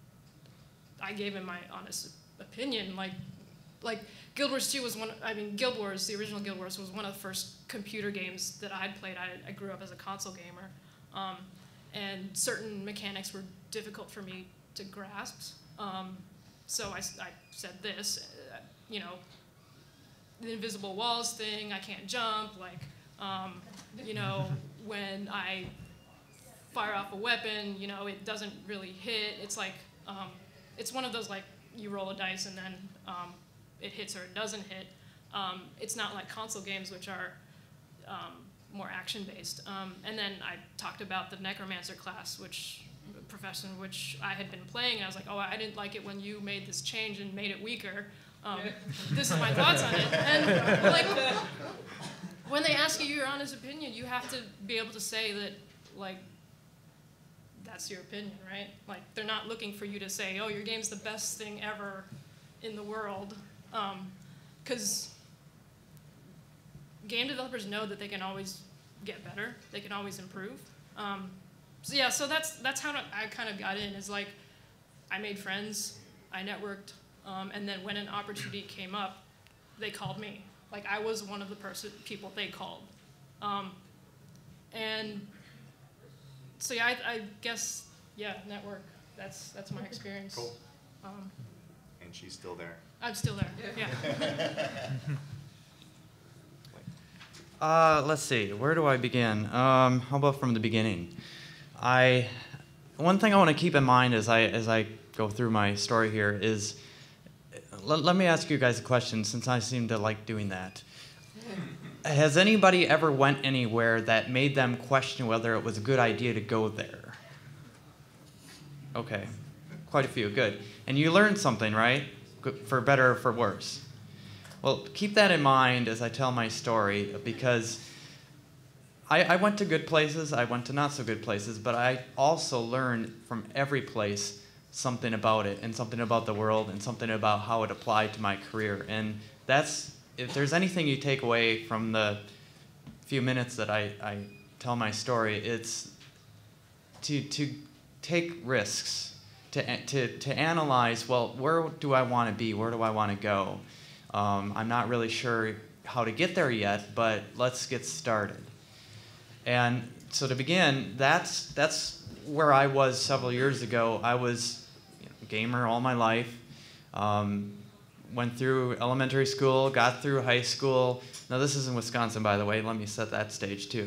I gave him my honest opinion. Like, like Guild Wars two was one, I mean, Guild Wars, the original Guild Wars was one of the first computer games that I'd played. I, I grew up as a console gamer. Um, and certain mechanics were difficult for me to grasp. Um, so I, I said this, uh, you know, the invisible walls thing, I can't jump, like, um, you know, when I fire off a weapon, you know, it doesn't really hit. It's like, um, it's one of those, like, you roll a dice and then um, it hits or it doesn't hit. Um, it's not like console games, which are um, more action-based. Um, and then I talked about the Necromancer class, which profession which I had been playing, and I was like, oh, I didn't like it when you made this change and made it weaker. Um, this is my thoughts on it. And like, when they ask you your honest opinion, you have to be able to say that, like, that's your opinion, right? Like, they're not looking for you to say, oh, your game's the best thing ever in the world. Because um, game developers know that they can always get better. They can always improve. Um, so yeah, so that's, that's how I kind of got in, is like, I made friends, I networked, um, and then when an opportunity came up, they called me. Like, I was one of the person, people they called. Um, and so yeah, I, I guess, yeah, network, that's, that's my experience. Cool. Um, and she's still there. I'm still there, yeah. Uh, let's see, where do I begin? Um, how about from the beginning? I, one thing I want to keep in mind as I, as I go through my story here is, let, let me ask you guys a question, since I seem to like doing that. Has anybody ever went anywhere that made them question whether it was a good idea to go there? Okay, quite a few, good. And you learned something, right? For better or for worse. Well, keep that in mind as I tell my story, because I, I went to good places, I went to not so good places, but I also learned from every place something about it, and something about the world, and something about how it applied to my career. And that's, if there's anything you take away from the few minutes that I, I tell my story, it's to, to take risks, to, to, to analyze, well, where do I want to be? Where do I want to go? Um, I'm not really sure how to get there yet, but let's get started. And so to begin, that's, that's where I was several years ago. I was you know, a gamer all my life. Um, went through elementary school, got through high school. Now this is in Wisconsin, by the way. Let me set that stage too.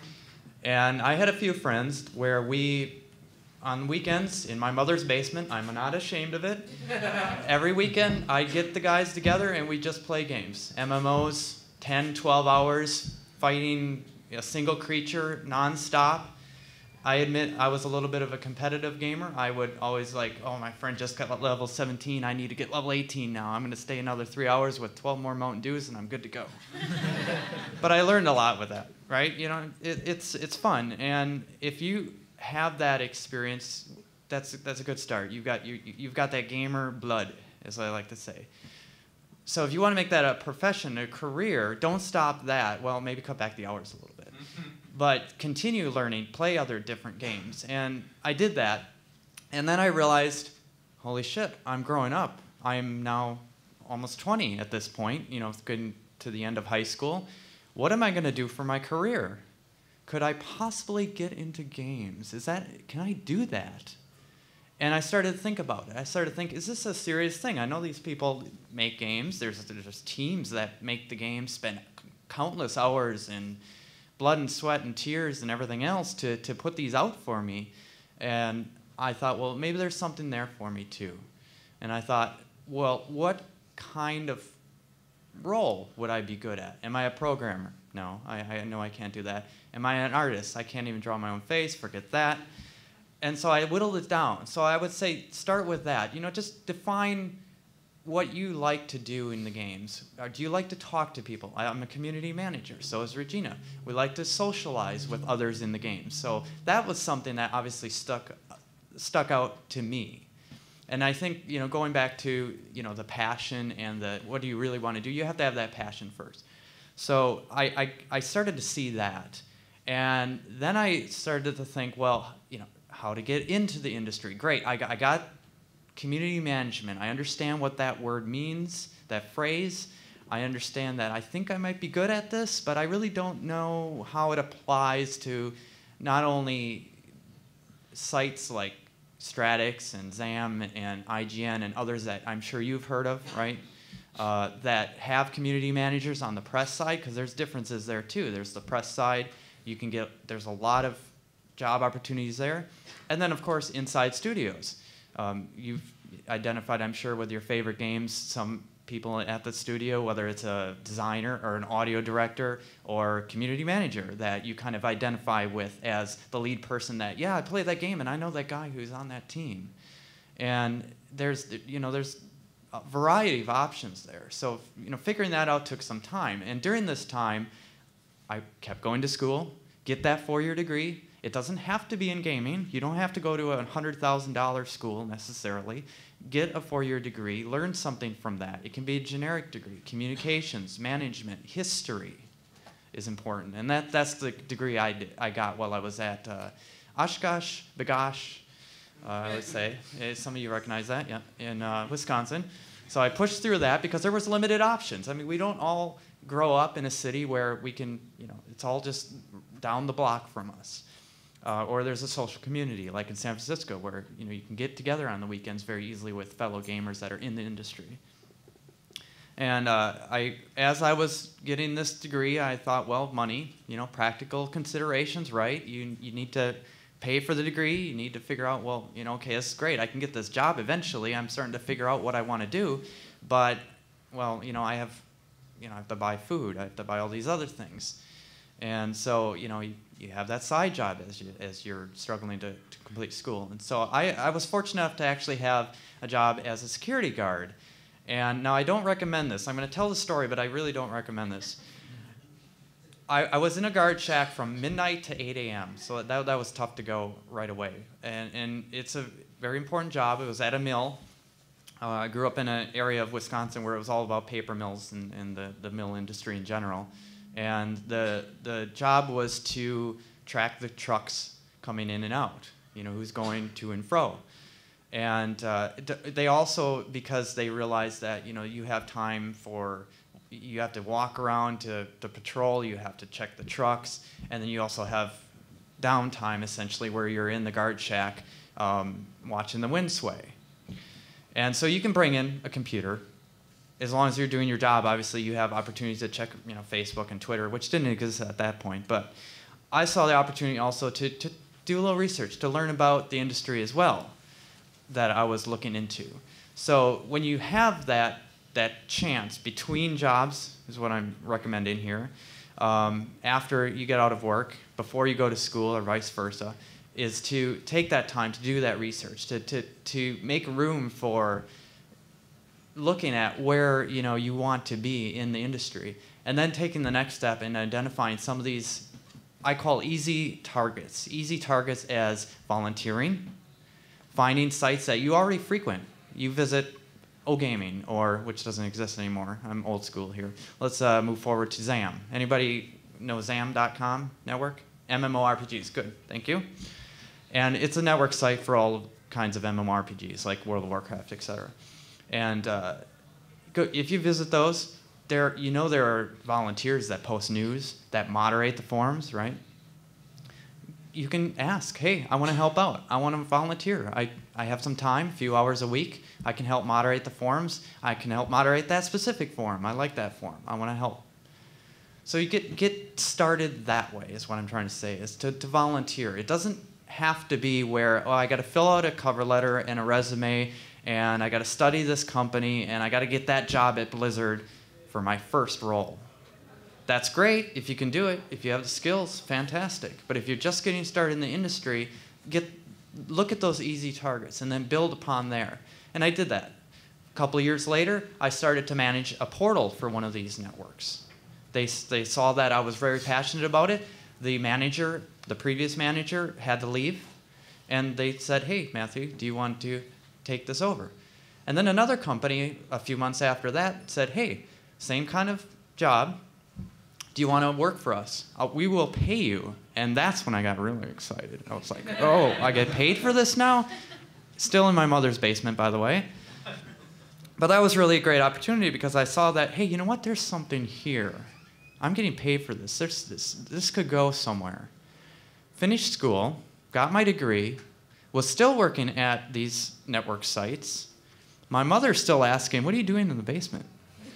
And I had a few friends where we, on weekends, in my mother's basement, I'm not ashamed of it. Every weekend, I'd get the guys together and we'd just play games. M M Os, ten, twelve hours, fighting a single creature nonstop. I admit I was a little bit of a competitive gamer. I would always like, oh, my friend just got level seventeen. I need to get level eighteen now. I'm going to stay another three hours with twelve more Mountain Dews, and I'm good to go. But I learned a lot with that, right? You know, it, it's it's fun, and if you have that experience, that's that's a good start. You've got you you've got that gamer blood, as I like to say. So if you want to make that a profession, a career, don't stop that. Well, maybe cut back the hours a little bit. But continue learning, play other different games. And I did that. And then I realized, holy shit, I'm growing up. I'm now almost twenty at this point, you know, getting to the end of high school. What am I going to do for my career? Could I possibly get into games? Is that, can I do that? And I started to think about it. I started to think, is this a serious thing? I know these people make games. There's, there's teams that make the games, spend countless hours and blood and sweat and tears and everything else to, to put these out for me. And I thought, well, maybe there's something there for me too. And I thought, well, what kind of role would I be good at? Am I a programmer? No, I, I know I can't do that. Am I an artist? I can't even draw my own face, forget that. And so I whittled it down. So I would say start with that. You know, just define what you like to do in the games. Or do you like to talk to people? I'm a community manager, so is Regina. We like to socialize with others in the games. So that was something that obviously stuck stuck out to me. And I think, you know, going back to, you know, the passion and the what do you really want to do, you have to have that passion first. So I, I, I started to see that. And then I started to think, well, you know, how to get into the industry. Great, I got, I got community management. I understand what that word means, that phrase. I understand that I think I might be good at this, but I really don't know how it applies to not only sites like Stratix and Zam and I G N and others that I'm sure you've heard of, right? Uh, that have community managers on the press side, because there's differences there too. There's the press side. You can get, there's a lot of job opportunities there. And then, of course, inside studios. Um, you've identified, I'm sure, with your favorite games, some people at the studio, whether it's a designer or an audio director or community manager that you kind of identify with as the lead person that, yeah, I play that game and I know that guy who's on that team. And there's, you know, there's a variety of options there. So, you know, figuring that out took some time. And during this time, I kept going to school, get that four-year degree. It doesn't have to be in gaming. You don't have to go to a one hundred thousand dollar school necessarily. Get a four-year degree. Learn something from that. It can be a generic degree. Communications, management, history is important. And that, that's the degree I, did, I got while I was at uh, Oshkosh, Begosh, uh, I would say. Some of you recognize that, yeah, in uh, Wisconsin. So I pushed through that because there was limited options. I mean, we don't all grow up in a city where we can, you know, it's all just down the block from us. Uh, or there's a social community, like in San Francisco, where you know you can get together on the weekends very easily with fellow gamers that are in the industry. And uh, I, as I was getting this degree, I thought, well, money, you know, practical considerations, right? You you need to pay for the degree. You need to figure out, well, you know, okay, this is great. I can get this job eventually. I'm starting to figure out what I want to do. but, well, you know, I have, you know, I have to buy food. I have to buy all these other things. And so, you know, you, you have that side job as, you, as you're struggling to, to complete school. And so I, I was fortunate enough to actually have a job as a security guard. And now I don't recommend this. I'm going to tell the story, but I really don't recommend this. I, I was in a guard shack from midnight to eight A M, so that, that was tough to go right away. And, and it's a very important job. It was at a mill. Uh, I grew up in an area of Wisconsin where it was all about paper mills and, and the, the mill industry in general. And the, the job was to track the trucks coming in and out, you know, who's going to and fro. And uh, they also, because they realized that, you know, you have time for, you have to walk around to, to patrol, you have to check the trucks, and then you also have downtime, essentially, where you're in the guard shack um, watching the wind sway. And so you can bring in a computer. As long as you're doing your job, obviously you have opportunities to check, you know, Facebook and Twitter, which didn't exist at that point. But I saw the opportunity also to, to do a little research, to learn about the industry as well that I was looking into. So when you have that, that chance between jobs, is what I'm recommending here, um, after you get out of work, before you go to school or vice versa, is to take that time to do that research, to, to, to make room for looking at where, you know, you want to be in the industry, and then taking the next step and identifying some of these, I call easy targets. Easy targets as volunteering, finding sites that you already frequent. You visit O Gaming, or, which doesn't exist anymore. I'm old school here. Let's uh, move forward to ZAM. Anybody know zam dot com network? MMORPGs, good, thank you. And it's a network site for all kinds of MMORPGs, like World of Warcraft, et cetera. And uh, go, if you visit those, there, you know there are volunteers that post news, that moderate the forums, right? You can ask, hey, I want to help out. I want to volunteer. I, I have some time, a few hours a week. I can help moderate the forums. I can help moderate that specific forum. I like that forum. I want to help. So you get, get started that way is what I'm trying to say, is to, to volunteer. It doesn't have to be where, oh, I got to fill out a cover letter and a resume, and I got to study this company, and I got to get that job at Blizzard for my first role. That's great if you can do it. If you have the skills, fantastic. But if you're just getting started in the industry, get, look at those easy targets and then build upon there. And I did that. A couple of years later, I started to manage a portal for one of these networks. They, they saw that I was very passionate about it. The manager, the previous manager, had to leave. And they said, hey, Matthew, do you want to take this over? And then another company, a few months after that, said, hey, same kind of job. Do you want to work for us? Uh, we will pay you. And that's when I got really excited. I was like, oh, I get paid for this now? Still in my mother's basement, by the way. But that was really a great opportunity because I saw that, hey, you know what? There's something here. I'm getting paid for this. There's this. This could go somewhere. Finished school, got my degree, was still working at these network sites. My mother's still asking, what are you doing in the basement?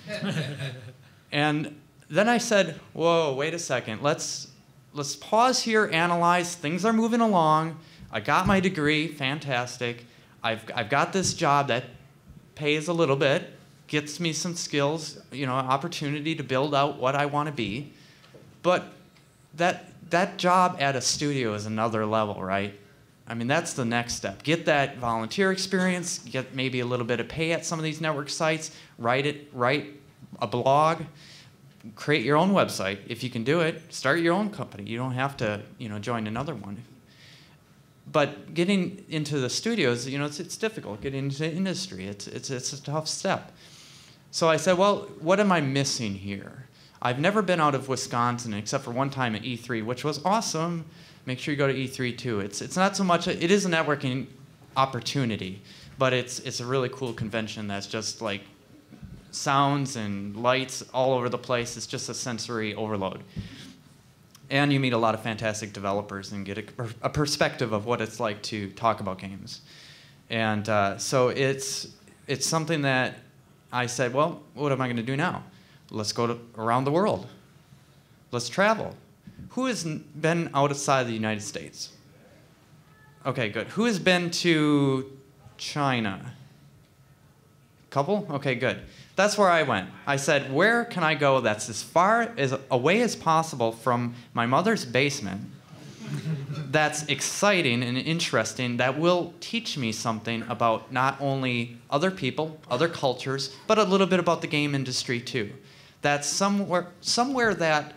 And then I said, whoa, wait a second. Let's, let's pause here, analyze. Things are moving along. I got my degree, fantastic. I've, I've got this job that pays a little bit, gets me some skills, you know, opportunity to build out what I want to be. But that, that job at a studio is another level, right? I mean, that's the next step. Get that volunteer experience, get maybe a little bit of pay at some of these network sites, write it, write a blog, create your own website. If you can do it, start your own company. You don't have to, you know, join another one. But getting into the studios, you know, it's, it's difficult. Getting into the industry, it's, it's, it's a tough step. So I said, well, what am I missing here? I've never been out of Wisconsin except for one time at E three, which was awesome. Make sure you go to E three too. It's, it's not so much, a, it is a networking opportunity, but it's, it's a really cool convention that's just like sounds and lights all over the place. It's just a sensory overload. And you meet a lot of fantastic developers and get a, a perspective of what it's like to talk about games. And uh, so it's, it's something that I said, well, what am I going to do now? Let's go to, around the world. Let's travel. Who has been outside the United States? Okay, good. Who has been to China? Couple? Okay, good. That's where I went. I said, where can I go that's as far as away as possible from my mother's basement, that's exciting and interesting, that will teach me something about not only other people, other cultures, but a little bit about the game industry too. That's somewhere, somewhere that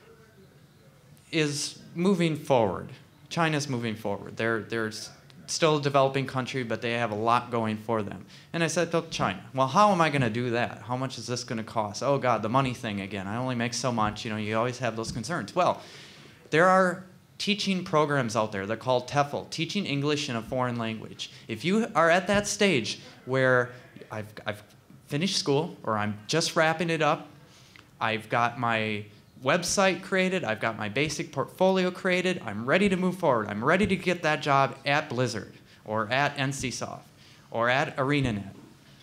is moving forward. China's moving forward. They're, they're still a developing country, but they have a lot going for them. And I said, oh, China. Well, how am I going to do that? How much is this going to cost? Oh, God, the money thing again. I only make so much. You know, you always have those concerns. Well, there are teaching programs out there. They're called TEFL, Teaching English in a Foreign Language. If you are at that stage where I've, I've finished school or I'm just wrapping it up, I've got my website created, I've got my basic portfolio created, I'm ready to move forward. I'm ready to get that job at Blizzard or at N C Soft or at ArenaNet.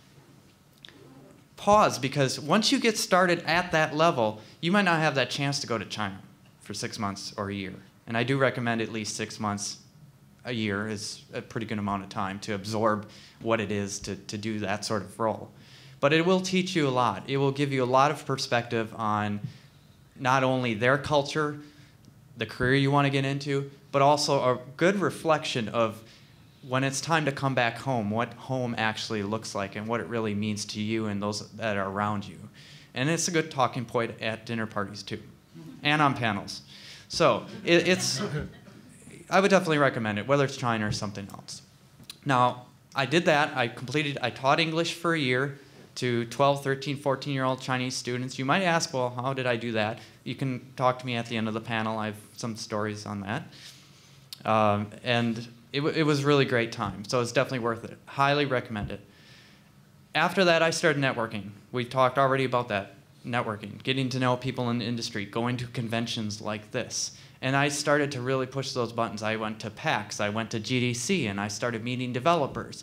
Pause, because once you get started at that level, you might not have that chance to go to China for six months or a year. And I do recommend at least six months a year is a pretty good amount of time to absorb what it is to, to do that sort of role. But it will teach you a lot. It will give you a lot of perspective on not only their culture, the career you want to get into, but also a good reflection of when it's time to come back home, what home actually looks like and what it really means to you and those that are around you. And it's a good talking point at dinner parties too, and on panels. So it, it's, I would definitely recommend it, whether it's China or something else. Now, I did that. I completed, I taught English for a year to twelve, thirteen, fourteen-year-old Chinese students. You might ask, well, how did I do that? You can talk to me at the end of the panel. I have some stories on that. Um, and it, it was a really great time, so it's definitely worth it. Highly recommend it. After that, I started networking. We talked already about that, networking, getting to know people in the industry, going to conventions like this. And I started to really push those buttons. I went to PAX, I went to G D C, and I started meeting developers.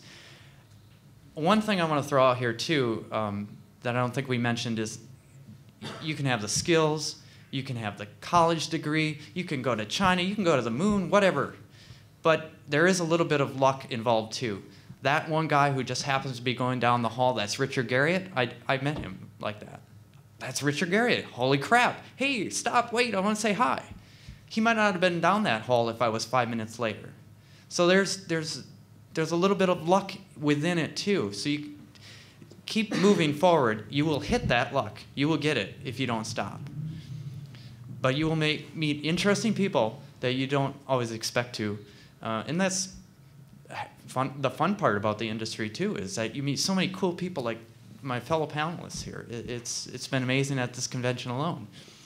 One thing I want to throw out here too um, that I don't think we mentioned is you can have the skills, you can have the college degree, you can go to China, you can go to the moon, whatever. But there is a little bit of luck involved too. That one guy who just happens to be going down the hall, that's Richard Garriott, I, I met him like that. That's Richard Garriott, holy crap. Hey, stop, wait, I want to say hi. He might not have been down that hall if I was five minutes later. So there's, there's, there's a little bit of luck within it too. So you keep moving forward. You will hit that luck. You will get it if you don't stop. But you will make, meet interesting people that you don't always expect to. Uh, and that's fun, the fun part about the industry too, is that you meet so many cool people like my fellow panelists here. It, it's, it's been amazing at this convention alone.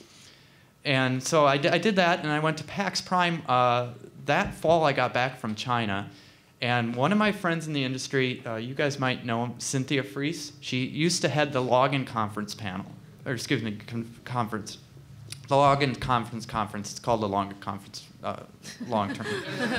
And so I, I did that, and I went to PAX Prime. Uh, that fall, I got back from China. And one of my friends in the industry, uh, you guys might know him, Cynthia Fries. She used to head the Login Conference panel, or excuse me, con conference. The Login Conference conference. It's called the Login Conference uh, long term.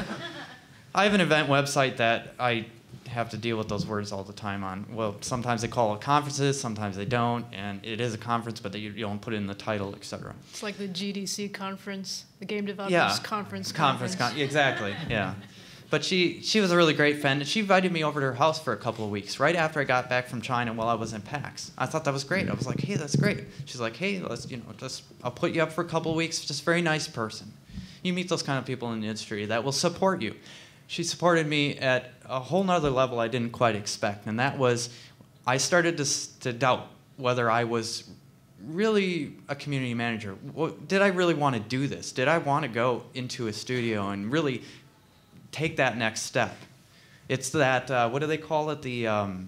I have an event website that I have to deal with those words all the time on. Well, sometimes they call it conferences, sometimes they don't, and it is a conference, but they, you don't put it in the title, et cetera. It's like the G D C conference, the Game Developers yeah. Conference. Conference, conference. con exactly, yeah. But she, she was a really great friend, and she invited me over to her house for a couple of weeks, right after I got back from China while I was in PAX. I thought that was great. I was like, hey, that's great. She's like, hey, let's, you know, just, I'll put you up for a couple of weeks, just a very nice person. You meet those kind of people in the industry that will support you. She supported me at a whole nother level I didn't quite expect, and that was I started to, to doubt whether I was really a community manager. Did I really want to do this? Did I want to go into a studio and really take that next step? It's that, uh, what do they call it? The, um,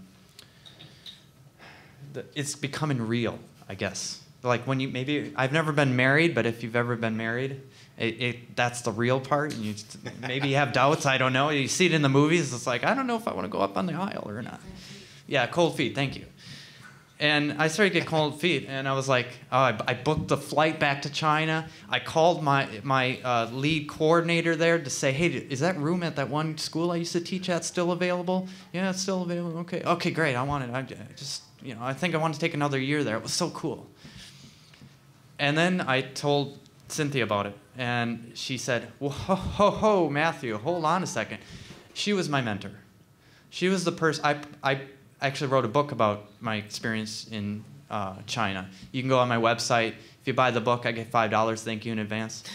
the, it's becoming real, I guess. Like when you, maybe, I've never been married, but if you've ever been married, It, it, that's the real part, and you maybe you have doubts, I don't know. You see it in the movies, it's like, I don't know if I want to go up on the aisle or not. Yeah, cold feet, thank you. And I started to get cold feet, and I was like, oh, I, I booked the flight back to China. I called my, my uh, lead coordinator there to say, hey, is that room at that one school I used to teach at still available? Yeah, it's still available, okay. Okay, great, I want it. I just, you know, I think I want to take another year there. It was so cool. And then I told Cynthia about it. And she said, well, ho, ho, ho, Matthew, hold on a second. She was my mentor. She was the person, I, I I actually wrote a book about my experience in uh, China. You can go on my website. If you buy the book, I get five dollars. Thank you in advance.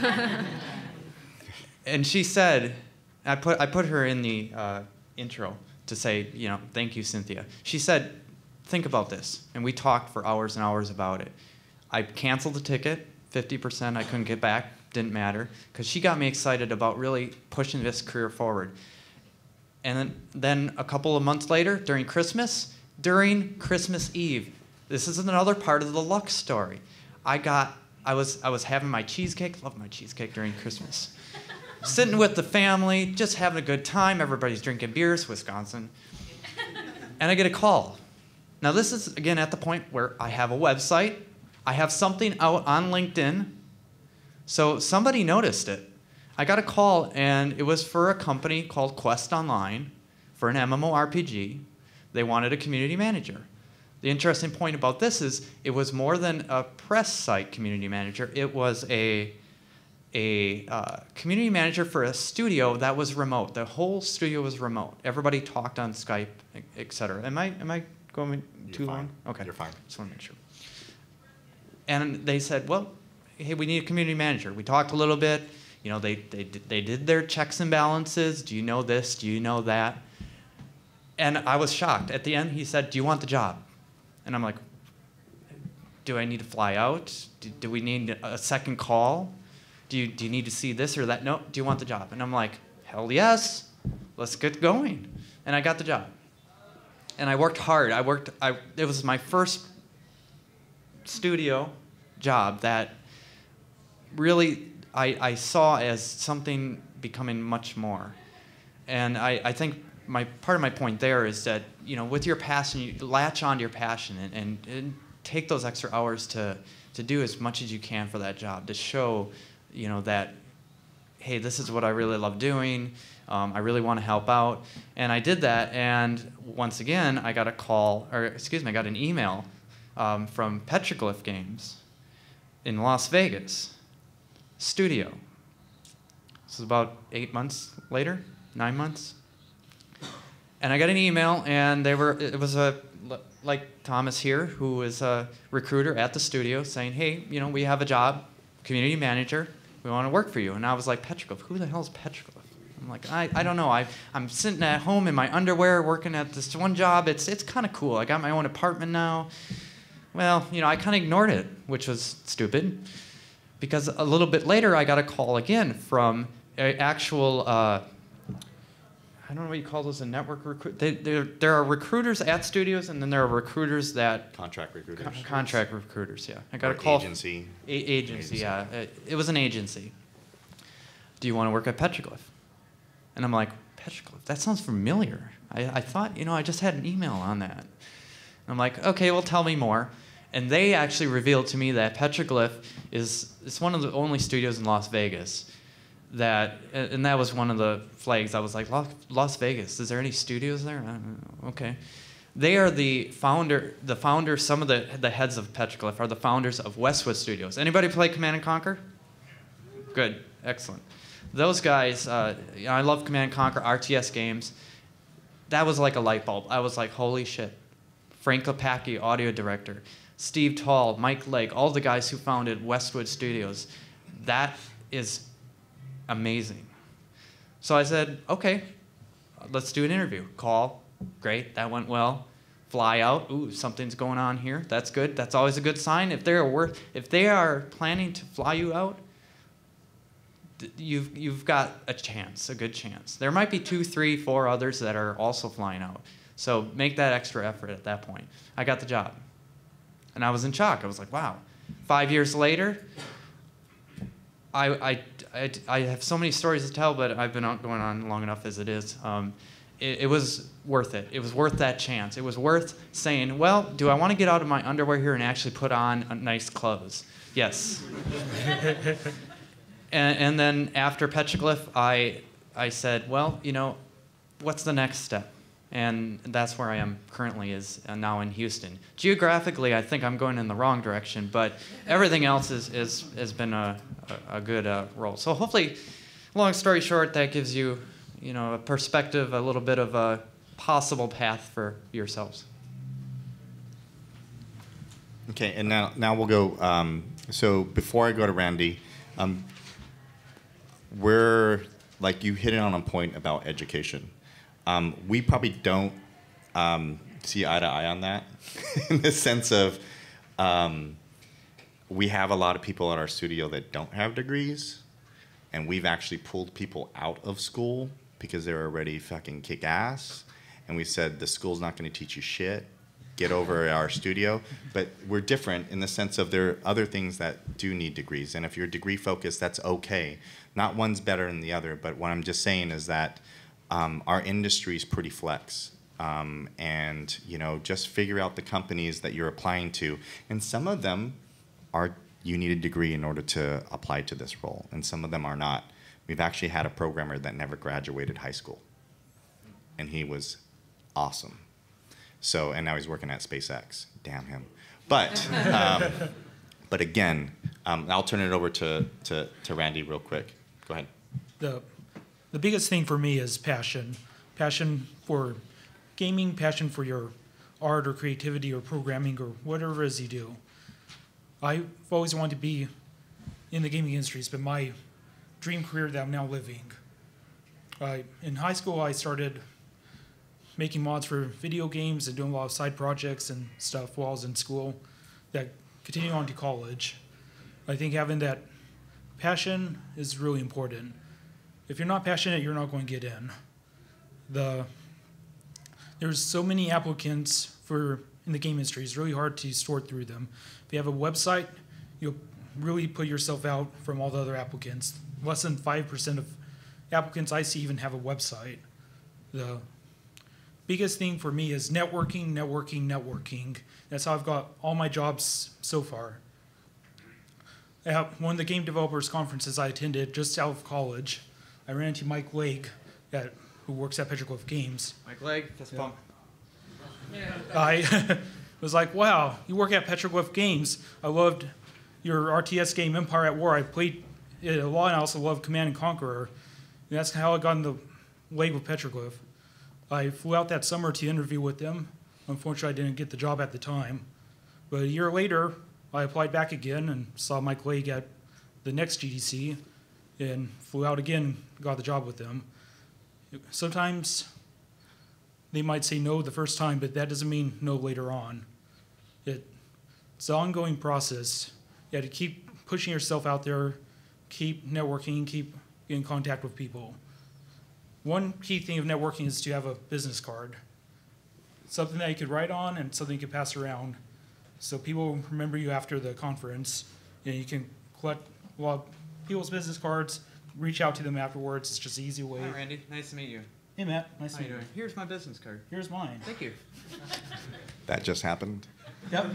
And she said, I put, I put her in the uh, intro to say, you know, thank you, Cynthia. She said, think about this. And we talked for hours and hours about it. I canceled the ticket, fifty percent I couldn't get back, didn't matter, because she got me excited about really pushing this career forward. And then, then a couple of months later, during Christmas, during Christmas Eve, this is another part of the luck story. I got, I was, I was having my cheesecake, love my cheesecake during Christmas. Sitting with the family, just having a good time, everybody's drinking beers, Wisconsin. And I get a call. Now this is, again, at the point where I have a website, I have something out on LinkedIn, so somebody noticed it. I got a call, and it was for a company called Quest Online for an MMORPG. They wanted a community manager. The interesting point about this is it was more than a press site community manager. It was a, a uh, community manager for a studio that was remote. The whole studio was remote. Everybody talked on Skype, et cetera. Am I, am I going You're too fine. long? Okay. You're fine. Just want to make sure. And they said, well, hey, we need a community manager. We talked a little bit. You know, they, they, they did their checks and balances. Do you know this? Do you know that? And I was shocked. At the end, he said, do you want the job? And I'm like, do I need to fly out? Do, do we need a second call? Do you, do you need to see this or that? No, do you want the job? And I'm like, hell yes. Let's get going. And I got the job. And I worked hard. I worked, I, it was my first studio job that really I, I saw as something becoming much more. And I, I think my part of my point there is that, you know, with your passion, you latch onto your passion and, and, and take those extra hours to, to do as much as you can for that job, to show, you know, that, hey, this is what I really love doing. Um, I really want to help out. And I did that, and once again, I got a call, or excuse me, I got an email um, from Petroglyph Games in Las Vegas studio. This is about eight months later, nine months. And I got an email, and they were, it was a, like Thomas here, who is a recruiter at the studio, saying, hey, you know, we have a job, community manager, we want to work for you. And I was like, Petroglyph, who the hell is Petroglyph? I'm like, I, I don't know. I, I'm sitting at home in my underwear working at this one job. It's, it's kind of cool. I got my own apartment now. Well, you know, I kind of ignored it, which was stupid. Because a little bit later, I got a call again from an actual, uh, I don't know what you call those, a network recruit. They, there are recruiters at studios, and then there are recruiters that... Contract recruiters. Con contract recruiters, yeah. I got or a call. Agency. A agency, agency, yeah. It, it was an agency. Do you want to work at Petroglyph? And I'm like, Petroglyph? That sounds familiar. I, I thought, you know, I just had an email on that. And I'm like, okay, well, tell me more. And they actually revealed to me that Petroglyph is it's one of the only studios in Las Vegas that, and that was one of the flags. I was like, Las Vegas, is there any studios there? I don't know. Okay. They are the founder, the founder, some of the, the heads of Petroglyph are the founders of Westwood Studios. Anybody play Command and Conquer? Good, excellent. Those guys, uh, you know, I love Command and Conquer, R T S games. That was like a light bulb. I was like, holy shit. Frank Lepacki, audio director. Steve Tall, Mike Legg, all the guys who founded Westwood Studios. That is amazing. So I said, okay, let's do an interview. Call, great, that went well. Fly out, ooh, something's going on here. That's good. That's always a good sign. If they are worth, if they are planning to fly you out, you've you've got a chance, a good chance. There might be two, three, four others that are also flying out. So make that extra effort at that point. I got the job. And I was in shock. I was like, wow. Five years later, I, I, I, I have so many stories to tell, but I've been going on long enough as it is. Um, it, it was worth it. It was worth that chance. It was worth saying, well, do I want to get out of my underwear here and actually put on nice clothes? Yes. and, and then after Petroglyph, I, I said, well, you know, what's the next step? And that's where I am currently, is uh, now in Houston. Geographically, I think I'm going in the wrong direction, but everything else is, is, has been a, a, a good uh, role. So hopefully, long story short, that gives you, you know, a perspective, a little bit of a, possible path for yourselves. Okay, and now now we'll go. Um, so before I go to Randy, um, we're like you hit it on a point about education. Um, we probably don't um, see eye to eye on that, in the sense of um, we have a lot of people at our studio that don't have degrees, and we've actually pulled people out of school because they're already fucking kick ass, and we said the school's not going to teach you shit. Get over our studio. But we're different in the sense of there are other things that do need degrees, and if you're degree focused, that's okay. Not one's better than the other, but what I'm just saying is that um, our industry is pretty flex. Um, and you know, just figure out the companies that you're applying to, and some of them are you need a degree in order to apply to this role, and some of them are not. We've actually had a programmer that never graduated high school, and he was awesome. So, and now he's working at SpaceX. Damn him. But, um, but again, um, I'll turn it over to, to, to Randy real quick. Go ahead. The, the biggest thing for me is passion. Passion for gaming, passion for your art or creativity or programming or whatever it is you do. I've always wanted to be in the gaming industry. It's been my dream career that I'm now living. I, in high school, I started making mods for video games and doing a lot of side projects and stuff while I was in school that continue on to college. I think having that passion is really important. If you're not passionate, you're not going to get in. The, there's so many applicants for in the game industry. It's really hard to sort through them. If you have a website, you'll really put yourself out from all the other applicants. Less than five percent of applicants I see even have a website. The biggest thing for me is networking, networking, networking. That's how I've got all my jobs so far. At one of the game developers conferences I attended just out of college, I ran into Mike Legg, that, who works at Petroglyph Games. Mike Legg, fist bump. I was like, wow, you work at Petroglyph Games. I loved your R T S game, Empire at War. I played it a lot, and I also loved Command and Conqueror. And that's how I got in the leg with Petroglyph. I flew out that summer to interview with them. Unfortunately, I didn't get the job at the time. But a year later, I applied back again and saw Mike Legg at the next G D C and flew out again, got the job with them. Sometimes they might say no the first time, but that doesn't mean no later on. It, it's an ongoing process. You have to keep pushing yourself out there, keep networking, keep in contact with people. One key thing of networking is to have a business card. Something that you could write on and something you could pass around. So people remember you after the conference, and you can collect a lot of people's business cards, reach out to them afterwards. It's just an easy way. Hi, Randy. Nice to meet you. Hey, Matt. Nice How to you meet you. doing? Here's my business card. Here's mine. Thank you. That just happened. Yep.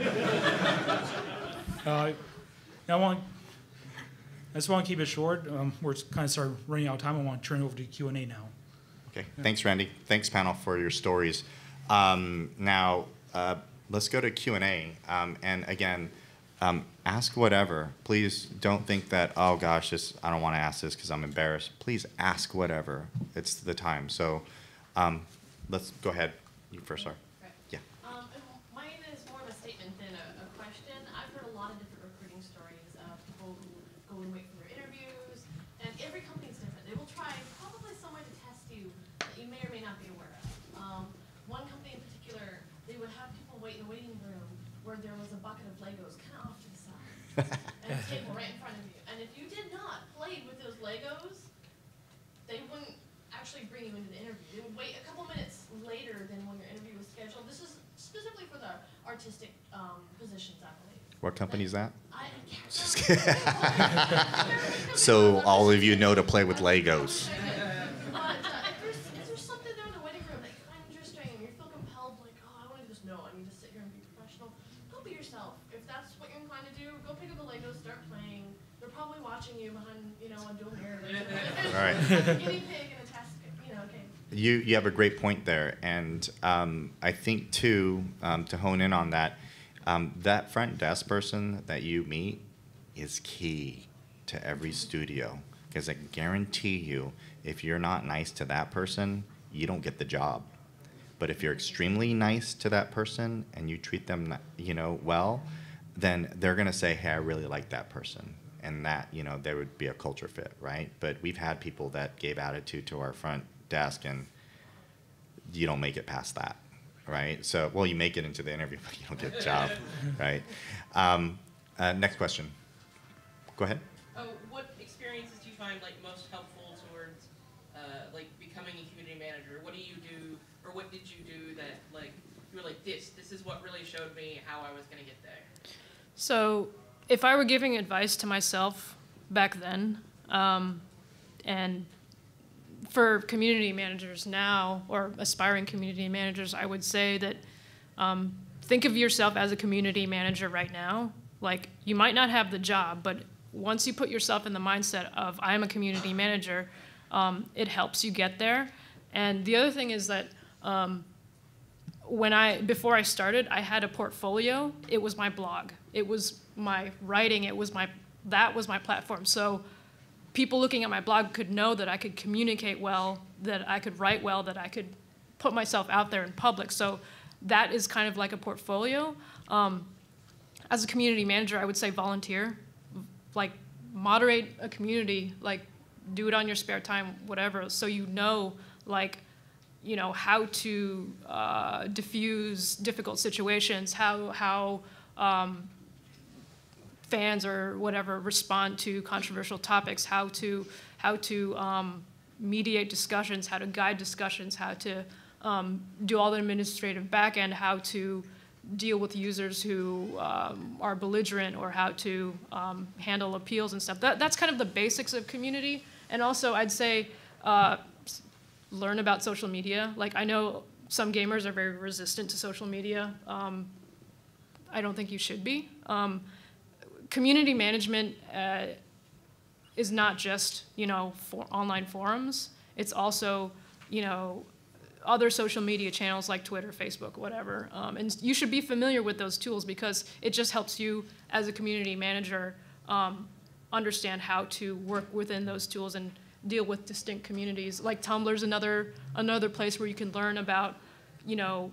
uh, now I want. I just want to keep it short. Um, we're kind of starting running out of time. I want to turn it over to Q and A now. Okay. Thanks, Randy. Thanks, panel, for your stories. Um, now, uh, let's go to Q and A. Um, and again, um, ask whatever. Please don't think that, oh gosh, this, I don't want to ask this because I'm embarrassed. Please ask whatever. It's the time. So um, let's go ahead. You first, sorry. Right. Yeah. Um, and mine is more of a statement than a, a question. I've heard a lot of different recruiting stories of people who go and wait for their interviews, and every company is different. They will try probably some way to test you that you may or may not be aware of. Um, one company in particular, they would have people wait in the waiting room where there was a bucket of Legos kind of off to the side and a table right in front of you. And if you did not play with those Legos, they wouldn't actually bring you into the interview. They would wait a couple minutes later than when your interview was scheduled. This is specifically for the artistic um, positions, I believe. What company is that? I can't remember. So all of you know to play with Legos. But uh, if, there's, if there's something there in the waiting room that you find interesting and you feel compelled, like, oh, I want to do this. No, I need to sit here and be professional. Go be yourself. If that's what you're inclined to do, go pick up the Legos, start playing. They're probably watching you behind, you know, a dual mirror. All right. Guinea pig and a test, you know, okay. You, you have a great point there. And um, I think, too, um, to hone in on that, um, that front desk person that you meet is key to every studio. Because I guarantee you, if you're not nice to that person, you don't get the job. But if you're extremely nice to that person and you treat them, you know, well, then they're going to say, hey, I really like that person. And that, you know, there would be a culture fit, right? But we've had people that gave attitude to our front desk, and you don't make it past that, right? So, well, you make it into the interview, but you don't get the job, right? Um, uh, next question. Go ahead. Oh, what experiences do you find like most helpful towards uh, like becoming a community manager? What do you do, or what did you do that like you were like this? This is what really showed me how I was going to get there. So, if I were giving advice to myself back then, um, and for community managers now, or aspiring community managers, I would say that um, think of yourself as a community manager right now. Like, you might not have the job, but once you put yourself in the mindset of, I am a community manager, um, it helps you get there. And the other thing is that um, when I, before I started, I had a portfolio. It was my blog. It was my writing. It was my, that was my platform. So people looking at my blog could know that I could communicate well, that I could write well, that I could put myself out there in public. So that is kind of like a portfolio. Um, as a community manager, I would say volunteer. Like, moderate a community, like, do it on your spare time, whatever, so you know, like, you know, how to uh, diffuse difficult situations, how, how um, fans or whatever respond to controversial topics, how to, how to um, mediate discussions, how to guide discussions, how to um, do all the administrative back end, how to deal with users who um, are belligerent, or how to um, handle appeals and stuff. That, that's kind of the basics of community. And also, I'd say uh, learn about social media. Like, I know some gamers are very resistant to social media. Um, I don't think you should be. Um, community management uh, is not just, you know, for online forums. It's also, you know, other social media channels like Twitter, Facebook, whatever. Um, and you should be familiar with those tools, because it just helps you as a community manager um, understand how to work within those tools and deal with distinct communities. Like Tumblr's another another place where you can learn about, you know,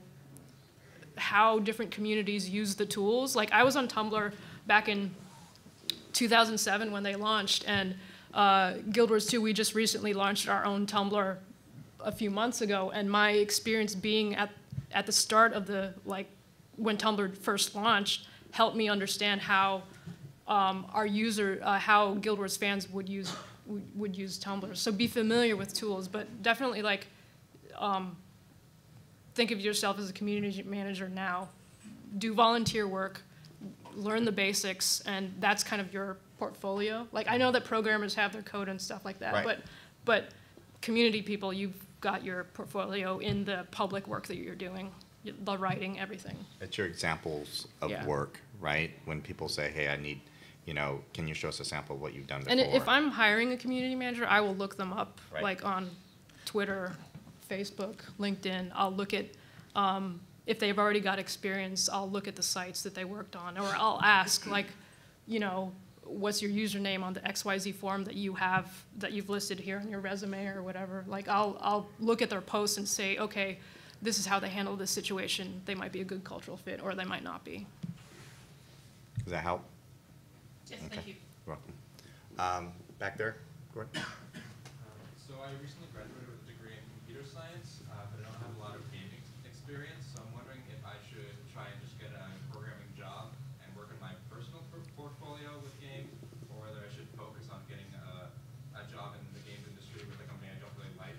how different communities use the tools. Like, I was on Tumblr back in two thousand seven when they launched, and uh, Guild Wars two, we just recently launched our own Tumblr a few months ago, and my experience being at at the start of the, like, when Tumblr first launched, helped me understand how um, our user, uh, how Guild Wars fans would use would, would use Tumblr. So be familiar with tools, but definitely, like, um, think of yourself as a community manager now. Do volunteer work, learn the basics, and that's kind of your portfolio. Like, I know that programmers have their code and stuff like that, Right. but but community people, you've got your portfolio in the public work that you're doing, the writing, everything. It's your examples of Yeah. work, right? When people say, hey, I need, you know, can you show us a sample of what you've done before? And if I'm hiring a community manager, I will look them up, Right. like on Twitter, Facebook, LinkedIn. I'll look at, um, if they've already got experience, I'll look at the sites that they worked on. Or I'll ask, like, you know, what's your username on the X Y Z form that you have, that you've listed here on your resume or whatever. Like, I'll, I'll look at their posts and say, okay, this is how they handle this situation. They might be a good cultural fit, or they might not be. Does that help? Yes, Okay. thank you. You're welcome. Um, back there, Gordon? Um, so I recently graduated with a degree in computer science, uh, but I don't have a lot of gaming experience. So I'm wondering if I should try and just get a programming job and work on my personal por- portfolio with games, or whether I should focus on getting a, a job in the games industry with a company I don't really like.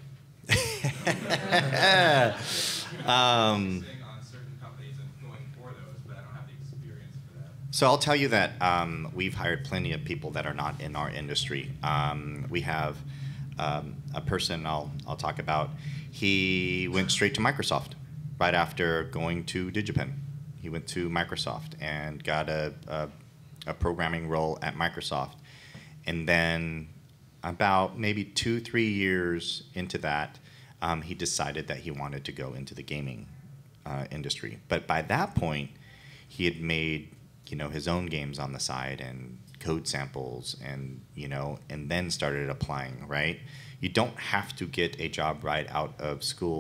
um, on certain companies and going for those, but I don't have the experience for that. So I'll tell you that um, we've hired plenty of people that are not in our industry. Um, we have um, a person I'll, I'll talk about. He went straight to Microsoft right after going to DigiPen. He went to Microsoft and got a, a, a programming role at Microsoft. And then about maybe two, three years into that, um, he decided that he wanted to go into the gaming uh, industry. But by that point, he had made, you know, his own games on the side and code samples, and, you know, and then started applying, right? You don't have to get a job right out of school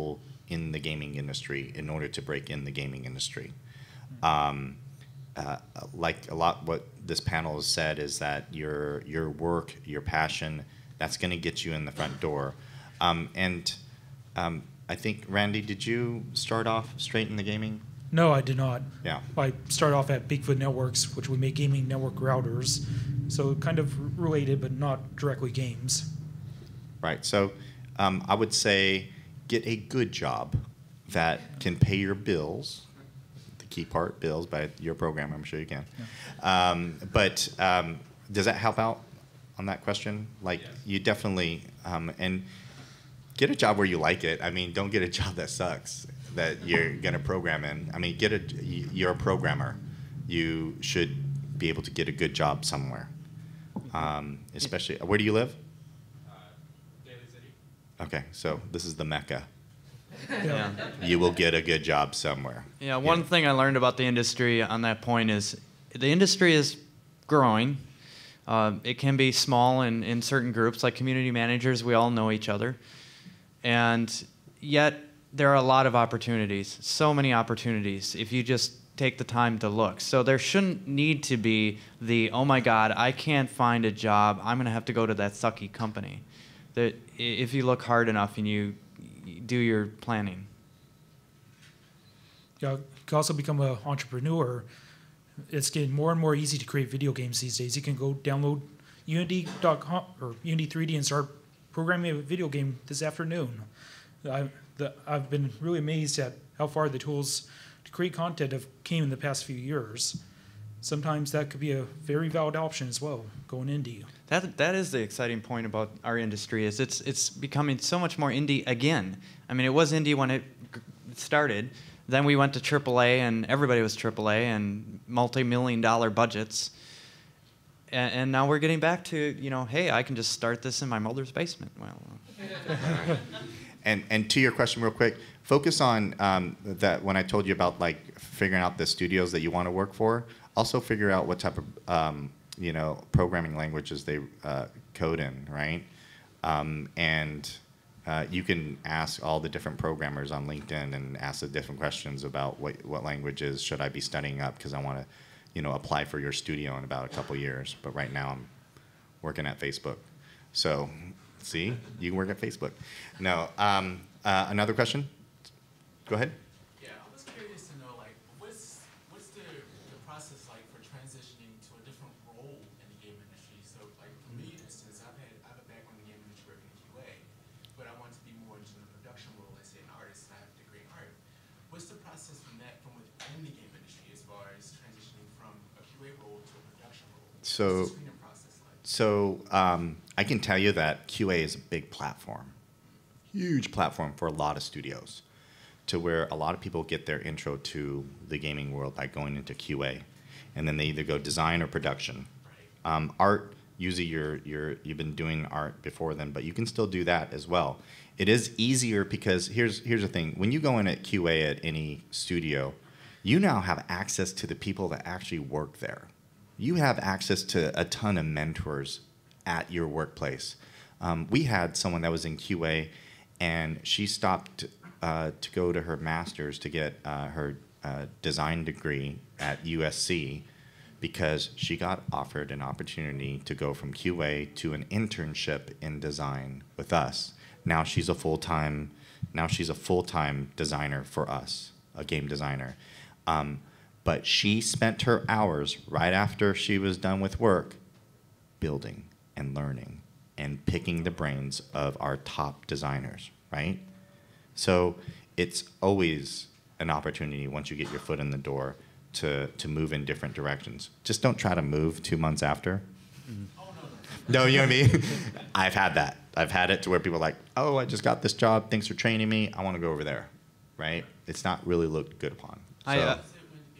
in the gaming industry in order to break in the gaming industry. Um, uh, like a lot what this panel has said is that your your work, your passion, that's going to get you in the front door. Um, and um, I think, Randy, did you start off straight in the gaming? No, I did not. Yeah. I started off at Bigfoot Networks, which we make gaming network routers. So kind of related, but not directly games. Right. So um, I would say get a good job that can pay your bills. The key part, bills, by your programmer, I'm sure you can. Yeah. Um, but um, does that help out on that question? Like, yes. You definitely, um, and get a job where you like it. I mean, don't get a job that sucks, that you're going to program in. I mean, get a, you're a programmer. You should be able to get a good job somewhere. Um, especially, where do you live? Uh, Daly City. Okay, so this is the Mecca. Yeah. You will get a good job somewhere. Yeah, one yeah. thing I learned about the industry on that point is the industry is growing. Uh, it can be small in, in certain groups, like community managers, we all know each other. And yet, there are a lot of opportunities, so many opportunities, if you just take the time to look. So there shouldn't need to be the, oh my God, I can't find a job, I'm going to have to go to that sucky company. That if you look hard enough and you do your planning. Yeah, you can also become an entrepreneur. It's getting more and more easy to create video games these days. You can go download Unity dot com or Unity three D and start programming a video game this afternoon. I, the, I've been really amazed at how far the tools to create content have came in the past few years. Sometimes that could be a very valid option as well, going indie. That that is the exciting point about our industry, is it's it's becoming so much more indie again. I mean, it was indie when it started. Then we went to triple A, and everybody was triple A, and multi-million dollar budgets. And, and now we're getting back to, you know, hey, I can just start this in my mother's basement. Well. and and to your question, real quick, focus on um, that. When I told you about like figuring out the studios that you want to work for, also figure out what type of um, you know, programming languages they uh, code in, right? Um, and uh, you can ask all the different programmers on LinkedIn and ask the different questions about what what languages should I be studying up, because I want to, you know, apply for your studio in about a couple years. But right now I'm working at Facebook. So, see, you can work at Facebook. No, um, uh, another question? Go ahead. Yeah, I was curious to know, like, what's what's the, the process like for transitioning to a different role in the game industry? So, like, for me, for instance, I've had I have a background in the game industry working in Q A, but I want to be more into the production role. Let's say an artist, and I have a degree in art. What's the process from that, from within the game industry, as far as transitioning from a Q A role to a production role? So, what's the screening process like? So um, I can tell you that Q A is a big platform, huge platform for a lot of studios, to where a lot of people get their intro to the gaming world by going into Q A, and then they either go design or production. Um, art, usually you're, you're, you've been doing art before then, but you can still do that as well. It is easier because here's, here's the thing. When you go in at Q A at any studio, you now have access to the people that actually work there. You have access to a ton of mentors at your workplace. Um, we had someone that was in Q A, and she stopped uh, to go to her master's to get uh, her uh, design degree at U S C because she got offered an opportunity to go from Q A to an internship in design with us. Now she's a full-time, now she's a full-time designer for us, a game designer. Um, But she spent her hours right after she was done with work building and learning and picking the brains of our top designers, right? So it's always an opportunity once you get your foot in the door to, to move in different directions. Just don't try to move two months after. Mm-hmm. No, you know what I mean? I've had that. I've had it to where people are like, oh, I just got this job. Thanks for training me. I want to go over there, right? It's not really looked good upon. So, I, uh,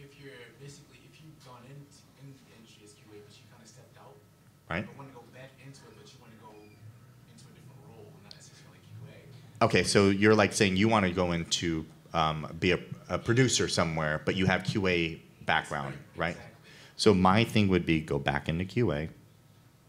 right? I want to go back into it, but you want to go into a different role, not necessarily Q A. Okay, so you're like saying you want to go into um, be a, a producer somewhere, but you have Q A background, right? Exactly. So my thing would be go back into Q A,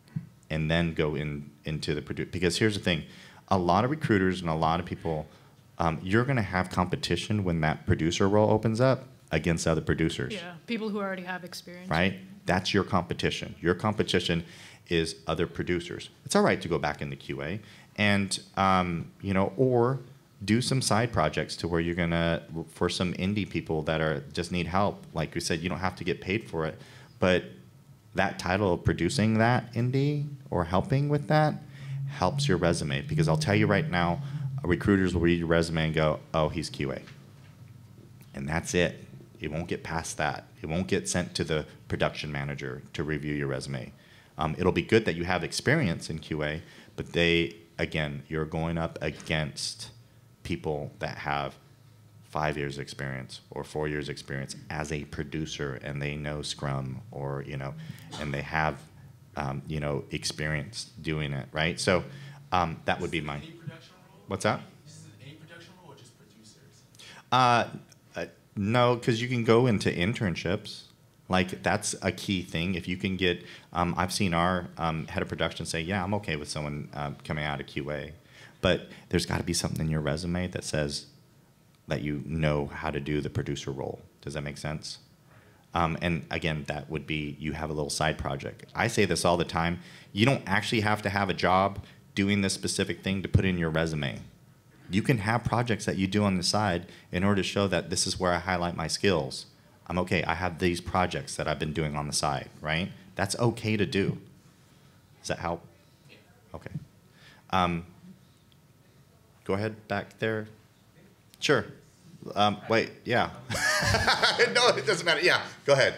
and then go in into the produ- because here's the thing, a lot of recruiters and a lot of people um, you're going to have competition when that producer role opens up against other producers. Yeah, people who already have experience. Right? That's your competition. Your competition is other producers. It's all right to go back in the Q A and, um, you know, or do some side projects to where you're going to, for some indie people that are just need help. Like we said, you don't have to get paid for it. But that title of producing that indie or helping with that helps your resume. Because I'll tell you right now, recruiters will read your resume and go, oh, he's Q A. And that's it. It won't get past that. It won't get sent to the production manager to review your resume. Um, it'll be good that you have experience in Q A, but they, again, you're going up against people that have five years experience or four years experience as a producer, and they know Scrum, or, you know, and they have, um, you know, experience doing it, right? So um, that would be mine. What's that? Is it a production role or just producers? Uh, uh, no, because you can go into internships. Like, that's a key thing. If you can get, um, I've seen our um, head of production say, yeah, I'm okay with someone uh, coming out of Q A. But there's got to be something in your resume that says that you know how to do the producer role. Does that make sense? Um, and again, that would be, you have a little side project. I say this all the time. You don't actually have to have a job doing this specific thing to put in your resume. You can have projects that you do on the side in order to show that this is where I highlight my skills. I'm okay, I have these projects that I've been doing on the side, right? That's okay to do. Does that help? Okay. Um, go ahead, back there. Sure. Um, wait, yeah. No, it doesn't matter. Yeah, go ahead.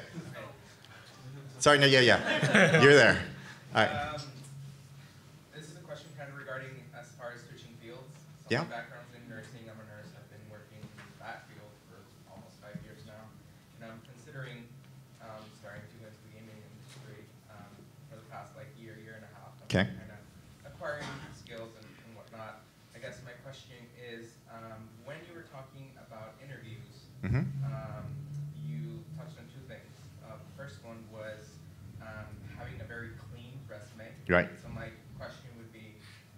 Sorry, no, yeah, yeah. You're there. All right. Um, this is a question kind of regarding as far as switching fields. Some Yeah. of my background's in nursing. I'm a nurse. I've been working in that field for almost five years now. And I'm considering um, starting to go into the gaming industry um, for the past like year, year and a half. I'm Okay. kind of acquiring skills and, and whatnot. I guess my question is, um, when you were talking about interviews, Mm-hmm. um, you touched on two things. Uh, the first one was um, having a very clean resume. Right. So my question would be,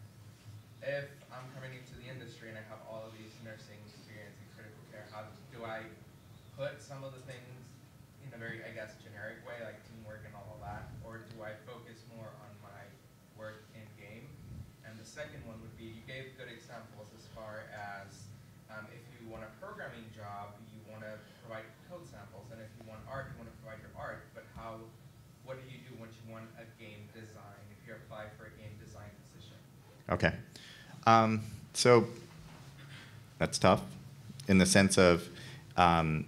if I'm coming into the industry and I have all of these nursing experience in critical care, how do I put some of the things in a very, I guess, generic way, like teamwork and all of that, or do I focus more on my work in game? And the second one would be, you gave good examples as far as um, if you want a programming job, you want to provide code samples, and if you want art, you want to provide your art. But how, what do you do once you want a game design, if you apply for a game design position? Okay. Um, so that's tough in the sense of, um,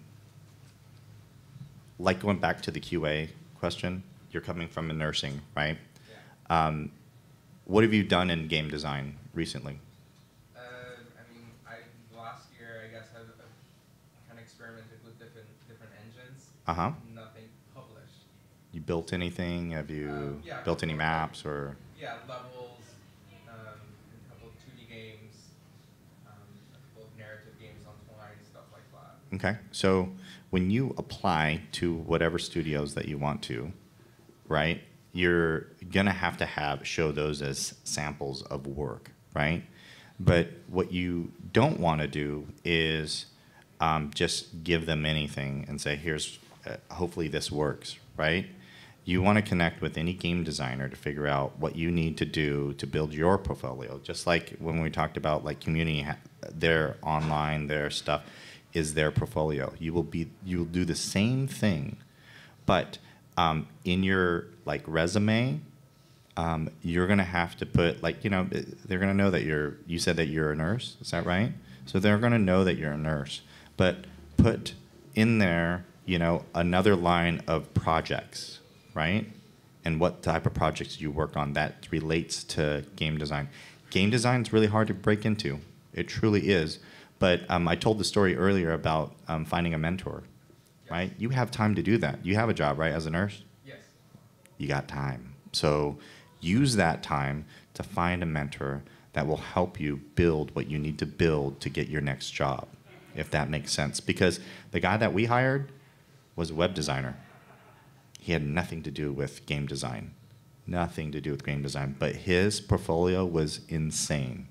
like going back to the Q A question, you're coming from a nursing, right? Yeah. Um, what have you done in game design recently? Uh, I mean, I last year, I guess, I, I kind of experimented with different different engines. Uh-huh. Nothing published. You built anything? Have you Um, yeah, built any like- maps or? Yeah, levels, um, a couple of two D games, um, a couple of narrative games on Twine, stuff like that. Okay. So when you apply to whatever studios that you want to, right, you're going to have to have show those as samples of work, right? But what you don't want to do is um, just give them anything and say, here's, uh, hopefully this works, right? You want to connect with any game designer to figure out what you need to do to build your portfolio. Just like when we talked about like community, ha- their online, their stuff is their portfolio. You will be, you will do the same thing, but um, in your like resume, um, you're gonna have to put like, you know, they're gonna know that you're, you said that you're a nurse, is that right? So they're gonna know that you're a nurse, but put in there, you know, another line of projects, right? And what type of projects you work on that relates to game design. Game design is really hard to break into. It truly is. But um, I told the story earlier about um, finding a mentor, Yes. right? You have time to do that. You have a job, right, as a nurse? Yes. You got time. So use that time to find a mentor that will help you build what you need to build to get your next job, if that makes sense. Because the guy that we hired was a web designer. He had nothing to do with game design. Nothing to do with game design. But his portfolio was insane.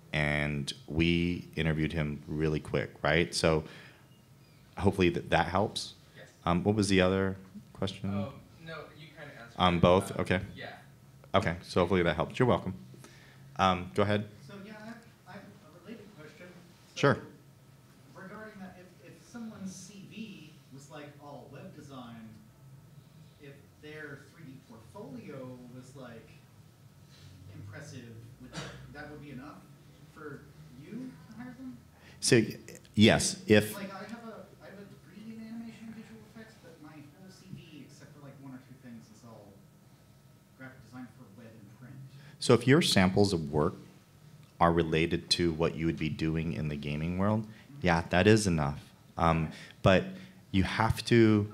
and we interviewed him really quick, right? So hopefully that, that helps. Yes. Um, what was the other question? Um, no, you kind of answered. On it. both? Uh, Okay. Yeah. Okay, so hopefully that helps. You're welcome. Um, go ahead. So yeah, I have, I have a related question. So Sure. Regarding that, if, if someone's C V was like all web design, if their three D portfolio was like impressive, would that, that would be enough for you to hire them? So yes, if Like I have a, I have a degree in animation and visual effects, but my whole C V, except for like one or two things, is all graphic design for web and print. so if your samples of work are related to what you would be doing in the gaming world, yeah, that is enough. Um, but you have to.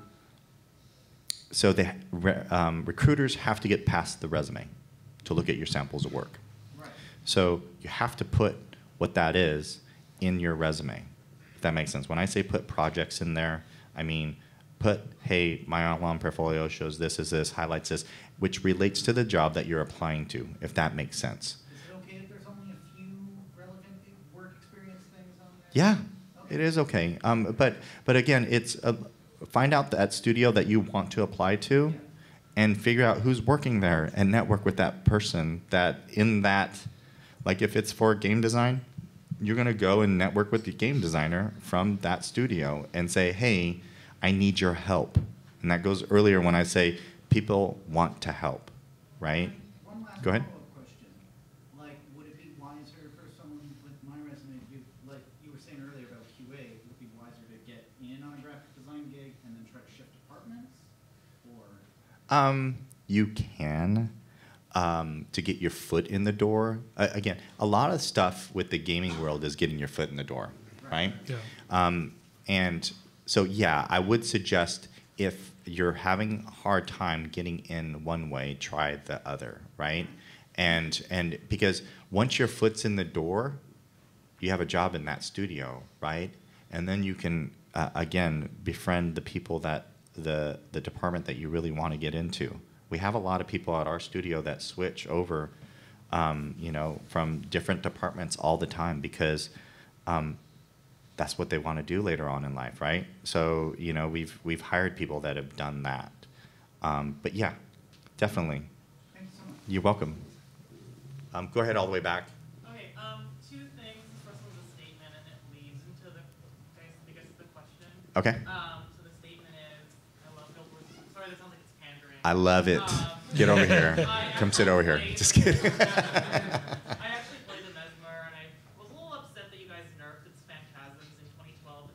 So the re, um, recruiters have to get past the resume to look at your samples of work. Right. So you have to put what that is in your resume, if that makes sense. When I say put projects in there, I mean put, hey, my online portfolio shows this is this, highlights this, which relates to the job that you're applying to, if that makes sense. Is it okay if there's only a few relevant work experience things on there? Yeah, Okay. it is okay. Um, but, but again, it's uh, find out that studio that you want to apply to Yeah. and figure out who's working there and network with that person that in that, like if it's for game design, you're going to go and network with the game designer from that studio and say, hey, I need your help. And that goes earlier when I say people want to help, right? One last Go ahead. follow-up question. Like, would it be wiser for someone with my resume to do, like you were saying earlier about Q A, would it be wiser to get in on a graphic design gig and then try to shift departments? Or Um, you can. Um, to get your foot in the door. Uh, again, a lot of stuff with the gaming world is getting your foot in the door, right? Yeah. Um, and so, yeah, I would suggest if you're having a hard time getting in one way, try the other, right? And and because once your foot's in the door, you have a job in that studio, right? And then you can uh, again befriend the people that the the department that you really want to get into. We have a lot of people at our studio that switch over, um, you know, from different departments all the time because um, that's what they want to do later on in life, right? So, you know, we've we've hired people that have done that. Um, but yeah, definitely. thanks so much. You're welcome. Um, go ahead all the way back. Okay, um, two things. The first one's a statement, and it leads into the, I guess, the question. Okay. Um, so the statement is, I love Guild Wars. Sorry, that sounds like it's pandering. I love it. Um, Get over here. I Come sit over here. actually Just kidding. played- I actually played the Mesmer, and I was a little upset that you guys nerfed its Phantasms in twenty twelve.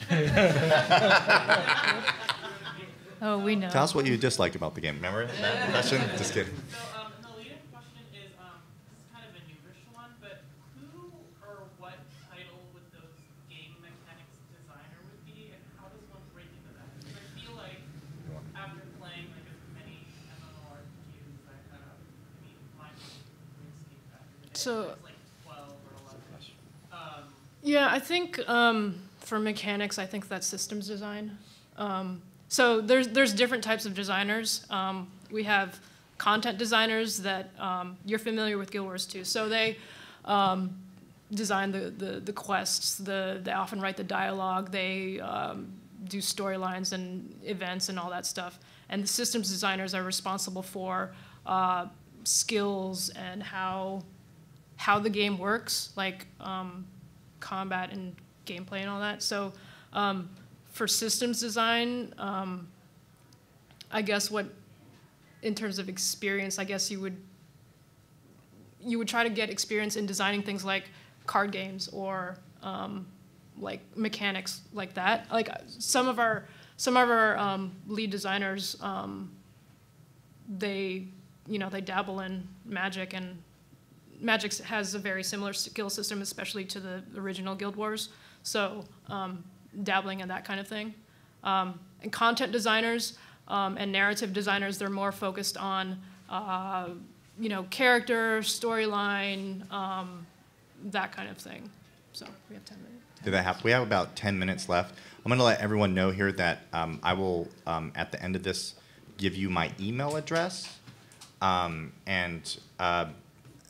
And Oh, we know. Tell us what you disliked about the game. Remember that question? Just kidding. So, um, the leading question is, um, this is kind of a newish one, but who or what title would those game mechanics designer would be, and how does one break into that? Because I feel like after playing like as many MMORPGs I have, I mean, mine was RuneScape back in the day. So- It was like twelve or eleven. Um, Yeah, I think um, for mechanics, I think that's systems design. Um, so there's there's different types of designers. Um, we have content designers that um, you're familiar with Guild Wars two. So they um, design the, the the quests. The they often write the dialogue. They um, do storylines and events and all that stuff. And the systems designers are responsible for uh, skills and how how the game works, like um, combat and gameplay and all that. So um, for systems design, um, I guess what, in terms of experience, I guess you would you would try to get experience in designing things like card games or um, like mechanics like that. Like some of our some of our um, lead designers, um, they you know they dabble in Magic, and Magic has a very similar skill system, especially to the original Guild Wars. So um, dabbling in that kind of thing. Um, and content designers um, and narrative designers, they're more focused on uh, you know character, storyline, um, that kind of thing. So we have ten minutes. Did that happen? We have about ten minutes left. I'm going to let everyone know here that um, I will, um, at the end of this, give you my email address. Um, and uh,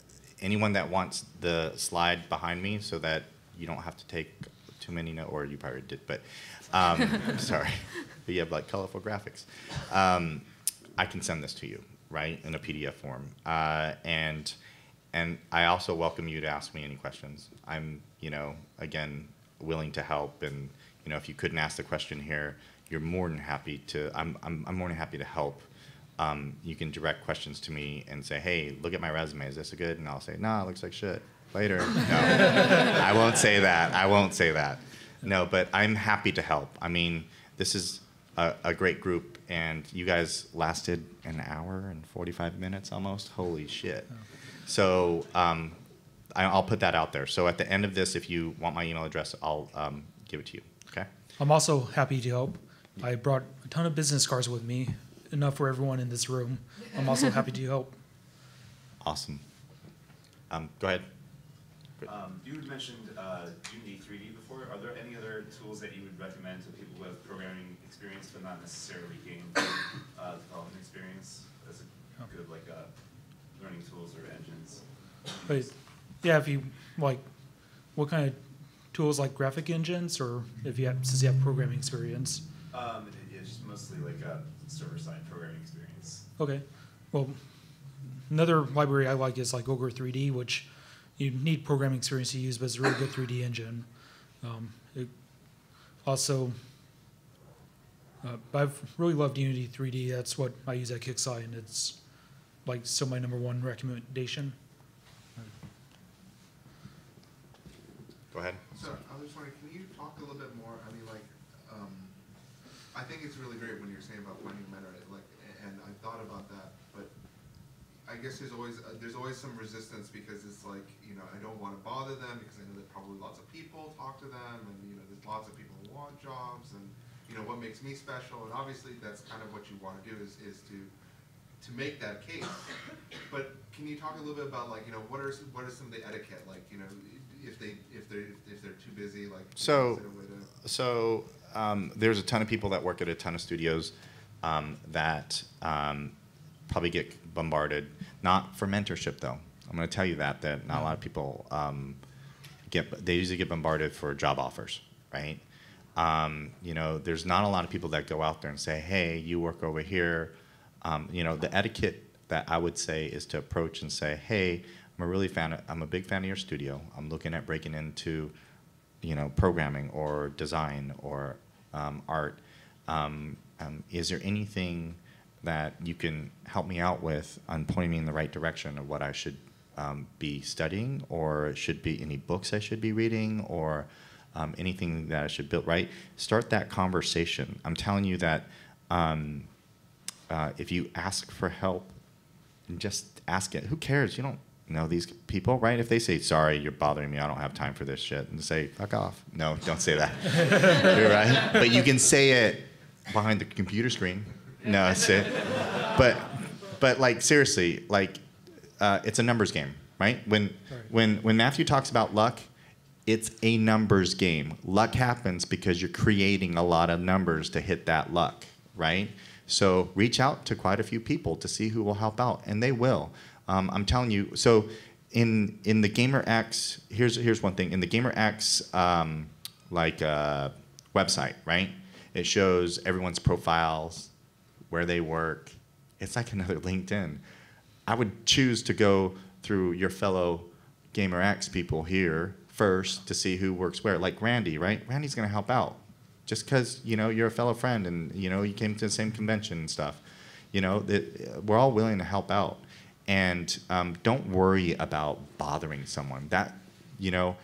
anyone that wants the slide behind me so that you don't have to take too many notes, or you probably did, but um, sorry. But you have like colorful graphics. Um, I can send this to you, right, in a P D F form. Uh, and and I also welcome you to ask me any questions. I'm, you know, again, willing to help. And, you know, if you couldn't ask the question here, you're more than happy to, I'm, I'm, I'm more than happy to help. Um, you can direct questions to me and say, hey, look at my resume. Is this good? And I'll say, no, it looks like shit. Later. No, I won't say that. I won't say that. No, but I'm happy to help. I mean, this is a, a great group, and you guys lasted an hour and forty-five minutes almost. Holy shit. So um, I, I'll put that out there. So at the end of this, if you want my email address, I'll um, give it to you. Okay? I'm also happy to help. I brought a ton of business cards with me, enough for everyone in this room. I'm also happy to help. Awesome. Um, go ahead. Um, you had mentioned uh, Unity three D before. Are there any other tools that you would recommend to people who have programming experience but not necessarily game uh, development experience as a good like uh, learning tools or engines? But yeah, if you like, what kind of tools, like graphic engines, or if you have, since you have programming experience? Um, it, it's just mostly like a server-side programming experience. Okay. Well, another library I like is like Ogre three D, which you need programming experience to use, but it's a really good three D engine. Um, it also, uh, I've really loved Unity three D. That's what I use at KixEye, and it's like still my number one recommendation. Go ahead. So I was wondering, can you talk a little bit more? I mean, like, um, I think it's really great when you're saying about finding mentor, like, and I thought about that, but I guess there's always uh, there's always some resistance because it's like, you know, I don't want to bother them because I know that probably lots of people talk to them, and you know, there's lots of people who want jobs, and you know, what makes me special, and obviously that's kind of what you want to do is is to to make that case. But can you talk a little bit about, like, you know, what are what are some of the etiquette, like, you know, if they if they if they're too busy, like, so is there a way to... so um, there's a ton of people that work at a ton of studios um, that um, probably get bombarded, not for mentorship though. I'm going to tell you that that not a lot of people um, get. They usually get bombarded for job offers, right? Um, you know, there's not a lot of people that go out there and say, hey, you work over here. Um, you know, the etiquette that I would say is to approach and say, hey, I'm a really fan of, I'm a big fan of your studio. I'm looking at breaking into, you know, programming or design or um, art. Um, um, is there anything that you can help me out with on pointing me in the right direction of what I should um, be studying, or should be any books I should be reading, or um, anything that I should build, right? Start that conversation. I'm telling you that um, uh, if you ask for help, just ask it. Who cares? You don't know these people, right? If they say, sorry, you're bothering me, I don't have time for this shit, and say, fuck off. No, don't say that. You're right. But you can say it behind the computer screen. No, say it. But, but like, seriously, like, uh, it's a numbers game, right? When, when, when Matthew talks about luck, it's a numbers game. Luck happens because you're creating a lot of numbers to hit that luck, right? So reach out to quite a few people to see who will help out, and they will. Um, I'm telling you. So in in the GamerX, here's here's one thing. In the GamerX um, like uh, website, right? It shows everyone's profiles, where they work. It's like another LinkedIn. I would choose to go through your fellow GamerX people here first to see who works where. Like Randy, right? Randy's going to help out. Just because, you know, you're a fellow friend and, you know, you came to the same convention and stuff. You know, that we're all willing to help out. And um, don't worry about bothering someone. That, you know,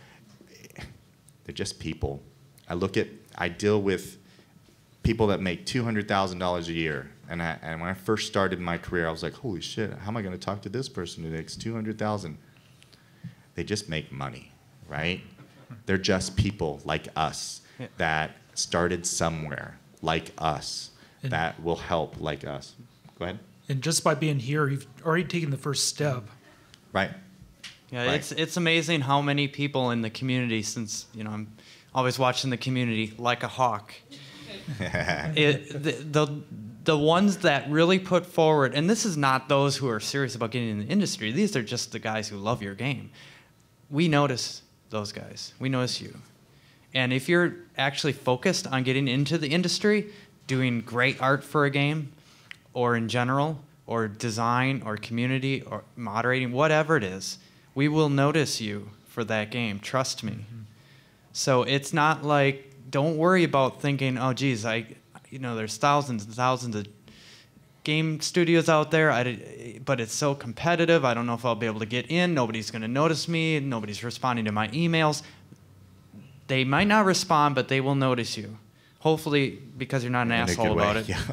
they're just people. I look at, I deal with people that make two hundred thousand dollars a year. And, I, and when I first started my career, I was like, holy shit, how am I going to talk to this person who makes two hundred thousand dollars? They just make money, right? They're just people like us that started somewhere, like us, and that will help like us. Go ahead. And just by being here, you've already taken the first step. Right. Yeah, right. it's it's amazing how many people in the community, since, you know, I'm always watching the community like a hawk. it, the, the the ones that really put forward, and this is not those who are serious about getting in the industry, these are just the guys who love your game. We notice those guys. We notice you. And if you're actually focused on getting into the industry, doing great art for a game, or in general, or design, or community, or moderating, whatever it is, we will notice you for that game. Trust me. Mm-hmm. So it's not like, don't worry about thinking, oh, geez, I, you know, there's thousands and thousands of game studios out there, I, but it's so competitive. I don't know if I'll be able to get in. Nobody's going to notice me. Nobody's responding to my emails. They might not respond, but they will notice you. Hopefully, because you're not an In asshole about way. it. Yeah.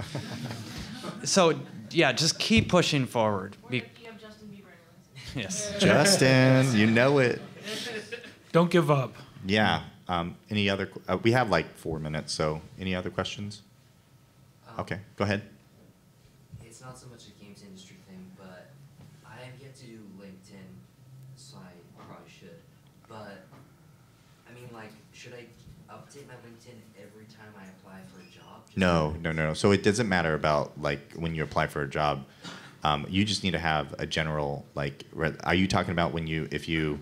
So, yeah, just keep pushing forward. Be- You have Justin Bieber in yes. Justin, you know it. Don't give up. Yeah. Um, any other? Uh, we have like four minutes. So, any other questions? Um, Okay, go ahead. It's not so much a games industry thing, but I have yet to do LinkedIn, so I probably should. But I mean, like, should I update my LinkedIn every time I apply for a job? Just No, no, no, no. So it doesn't matter about like when you apply for a job. Um, you just need to have a general like. Re- are you talking about when you if you?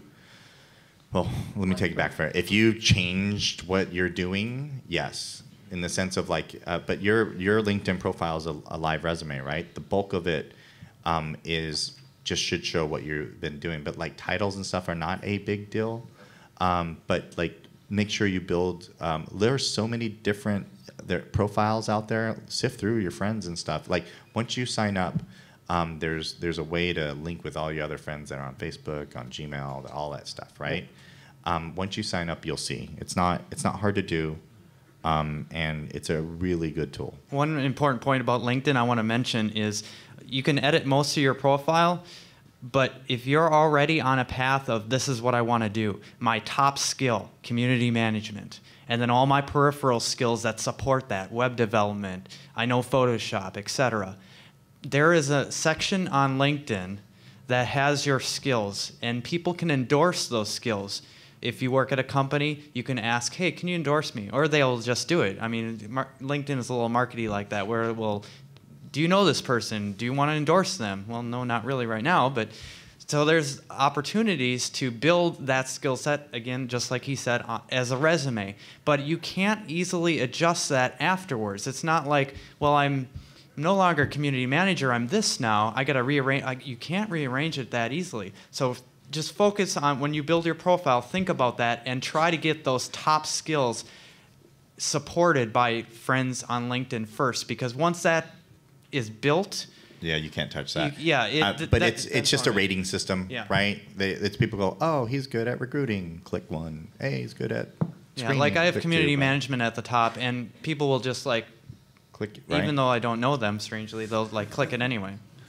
Well, let me take it back for if you changed what you're doing. Yes, in the sense of like, uh, but your your LinkedIn profile is a, a live resume, right? The bulk of it um, is just should show what you've been doing. But like titles and stuff are not a big deal. Um, but like make sure you build. Um, there are so many different there profiles out there. Sift through your friends and stuff. Like once you sign up, um, there's there's a way to link with all your other friends that are on Facebook, on Gmail, all that stuff, right? Um, once you sign up, you'll see. It's not it's not hard to do, um, and it's a really good tool. One important point about LinkedIn I want to mention is you can edit most of your profile, but if you're already on a path of this is what I want to do, my top skill, community management, and then all my peripheral skills that support that, web development, I know Photoshop, et cetera. There is a section on LinkedIn that has your skills, and people can endorse those skills. If you work at a company, you can ask, hey, can you endorse me? Or they'll just do it. I mean, mar- LinkedIn is a little markety like that, where it will, do you know this person? Do you want to endorse them? Well, no, not really right now. But so there's opportunities to build that skill set, again, just like he said, uh, as a resume. But you can't easily adjust that afterwards. It's not like, well, I'm no longer community manager, I'm this now. I got to rearrange. I, you can't rearrange it that easily. So just focus on, when you build your profile, think about that and try to get those top skills supported by friends on LinkedIn first, because once that is built, yeah, you can't touch that. You, yeah, it, uh, th- but that, it's it's just a rating system, yeah. right? They, it's people go, oh, he's good at recruiting, click one. Hey, he's good at yeah, screening, like I have click community two, right? management at the top, and people will just like click, right? even though I don't know them, strangely, they'll like click it anyway.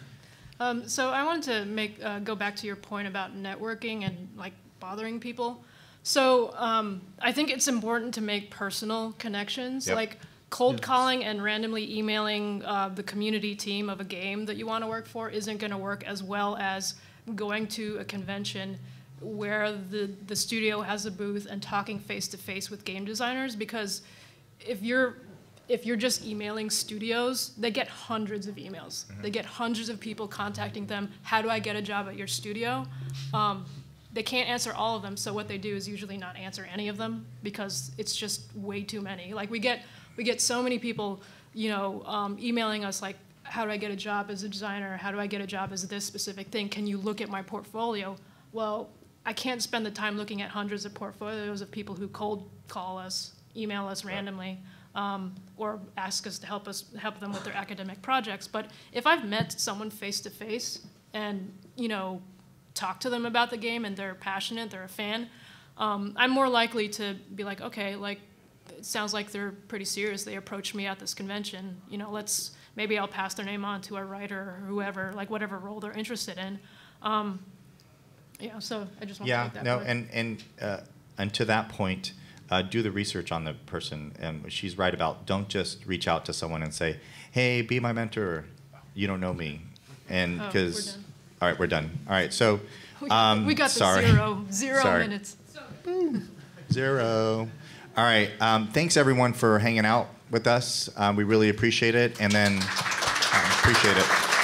Um, so I wanted to make uh, go back to your point about networking and like bothering people. So um, I think it's important to make personal connections, Yep. like cold Yes. calling and randomly emailing uh, the community team of a game that you want to work for isn't going to work as well as going to a convention where the, the studio has a booth and talking face to face with game designers, because if you're if you're just emailing studios, they get hundreds of emails. Mm-hmm. They get hundreds of people contacting them. How do I get a job at your studio? Um, they can't answer all of them, so what they do is usually not answer any of them because it's just way too many. Like we get we get so many people, you know, um, emailing us like, how do I get a job as a designer? How do I get a job as this specific thing? Can you look at my portfolio? Well, I can't spend the time looking at hundreds of portfolios of people who cold call us, email us randomly. Um, or ask us to help us help them with their academic projects. But if I've met someone face to face and you know talk to them about the game and they're passionate, they're a fan, um, I'm more likely to be like, okay, like it sounds like they're pretty serious. They approached me at this convention. You know, let's maybe I'll pass their name on to a writer or whoever, like whatever role they're interested in. Um, yeah, so I just want yeah, to make that no, point. and and uh, and to that point. Uh, do the research on the person, and she's right about don't just reach out to someone and say, hey, be my mentor, you don't know me, and because oh, all right, we're done. All right, so um, we got the sorry. zero zero sorry. minutes. Zero. All right, um, thanks everyone for hanging out with us. Um, we really appreciate it, and then Appreciate it.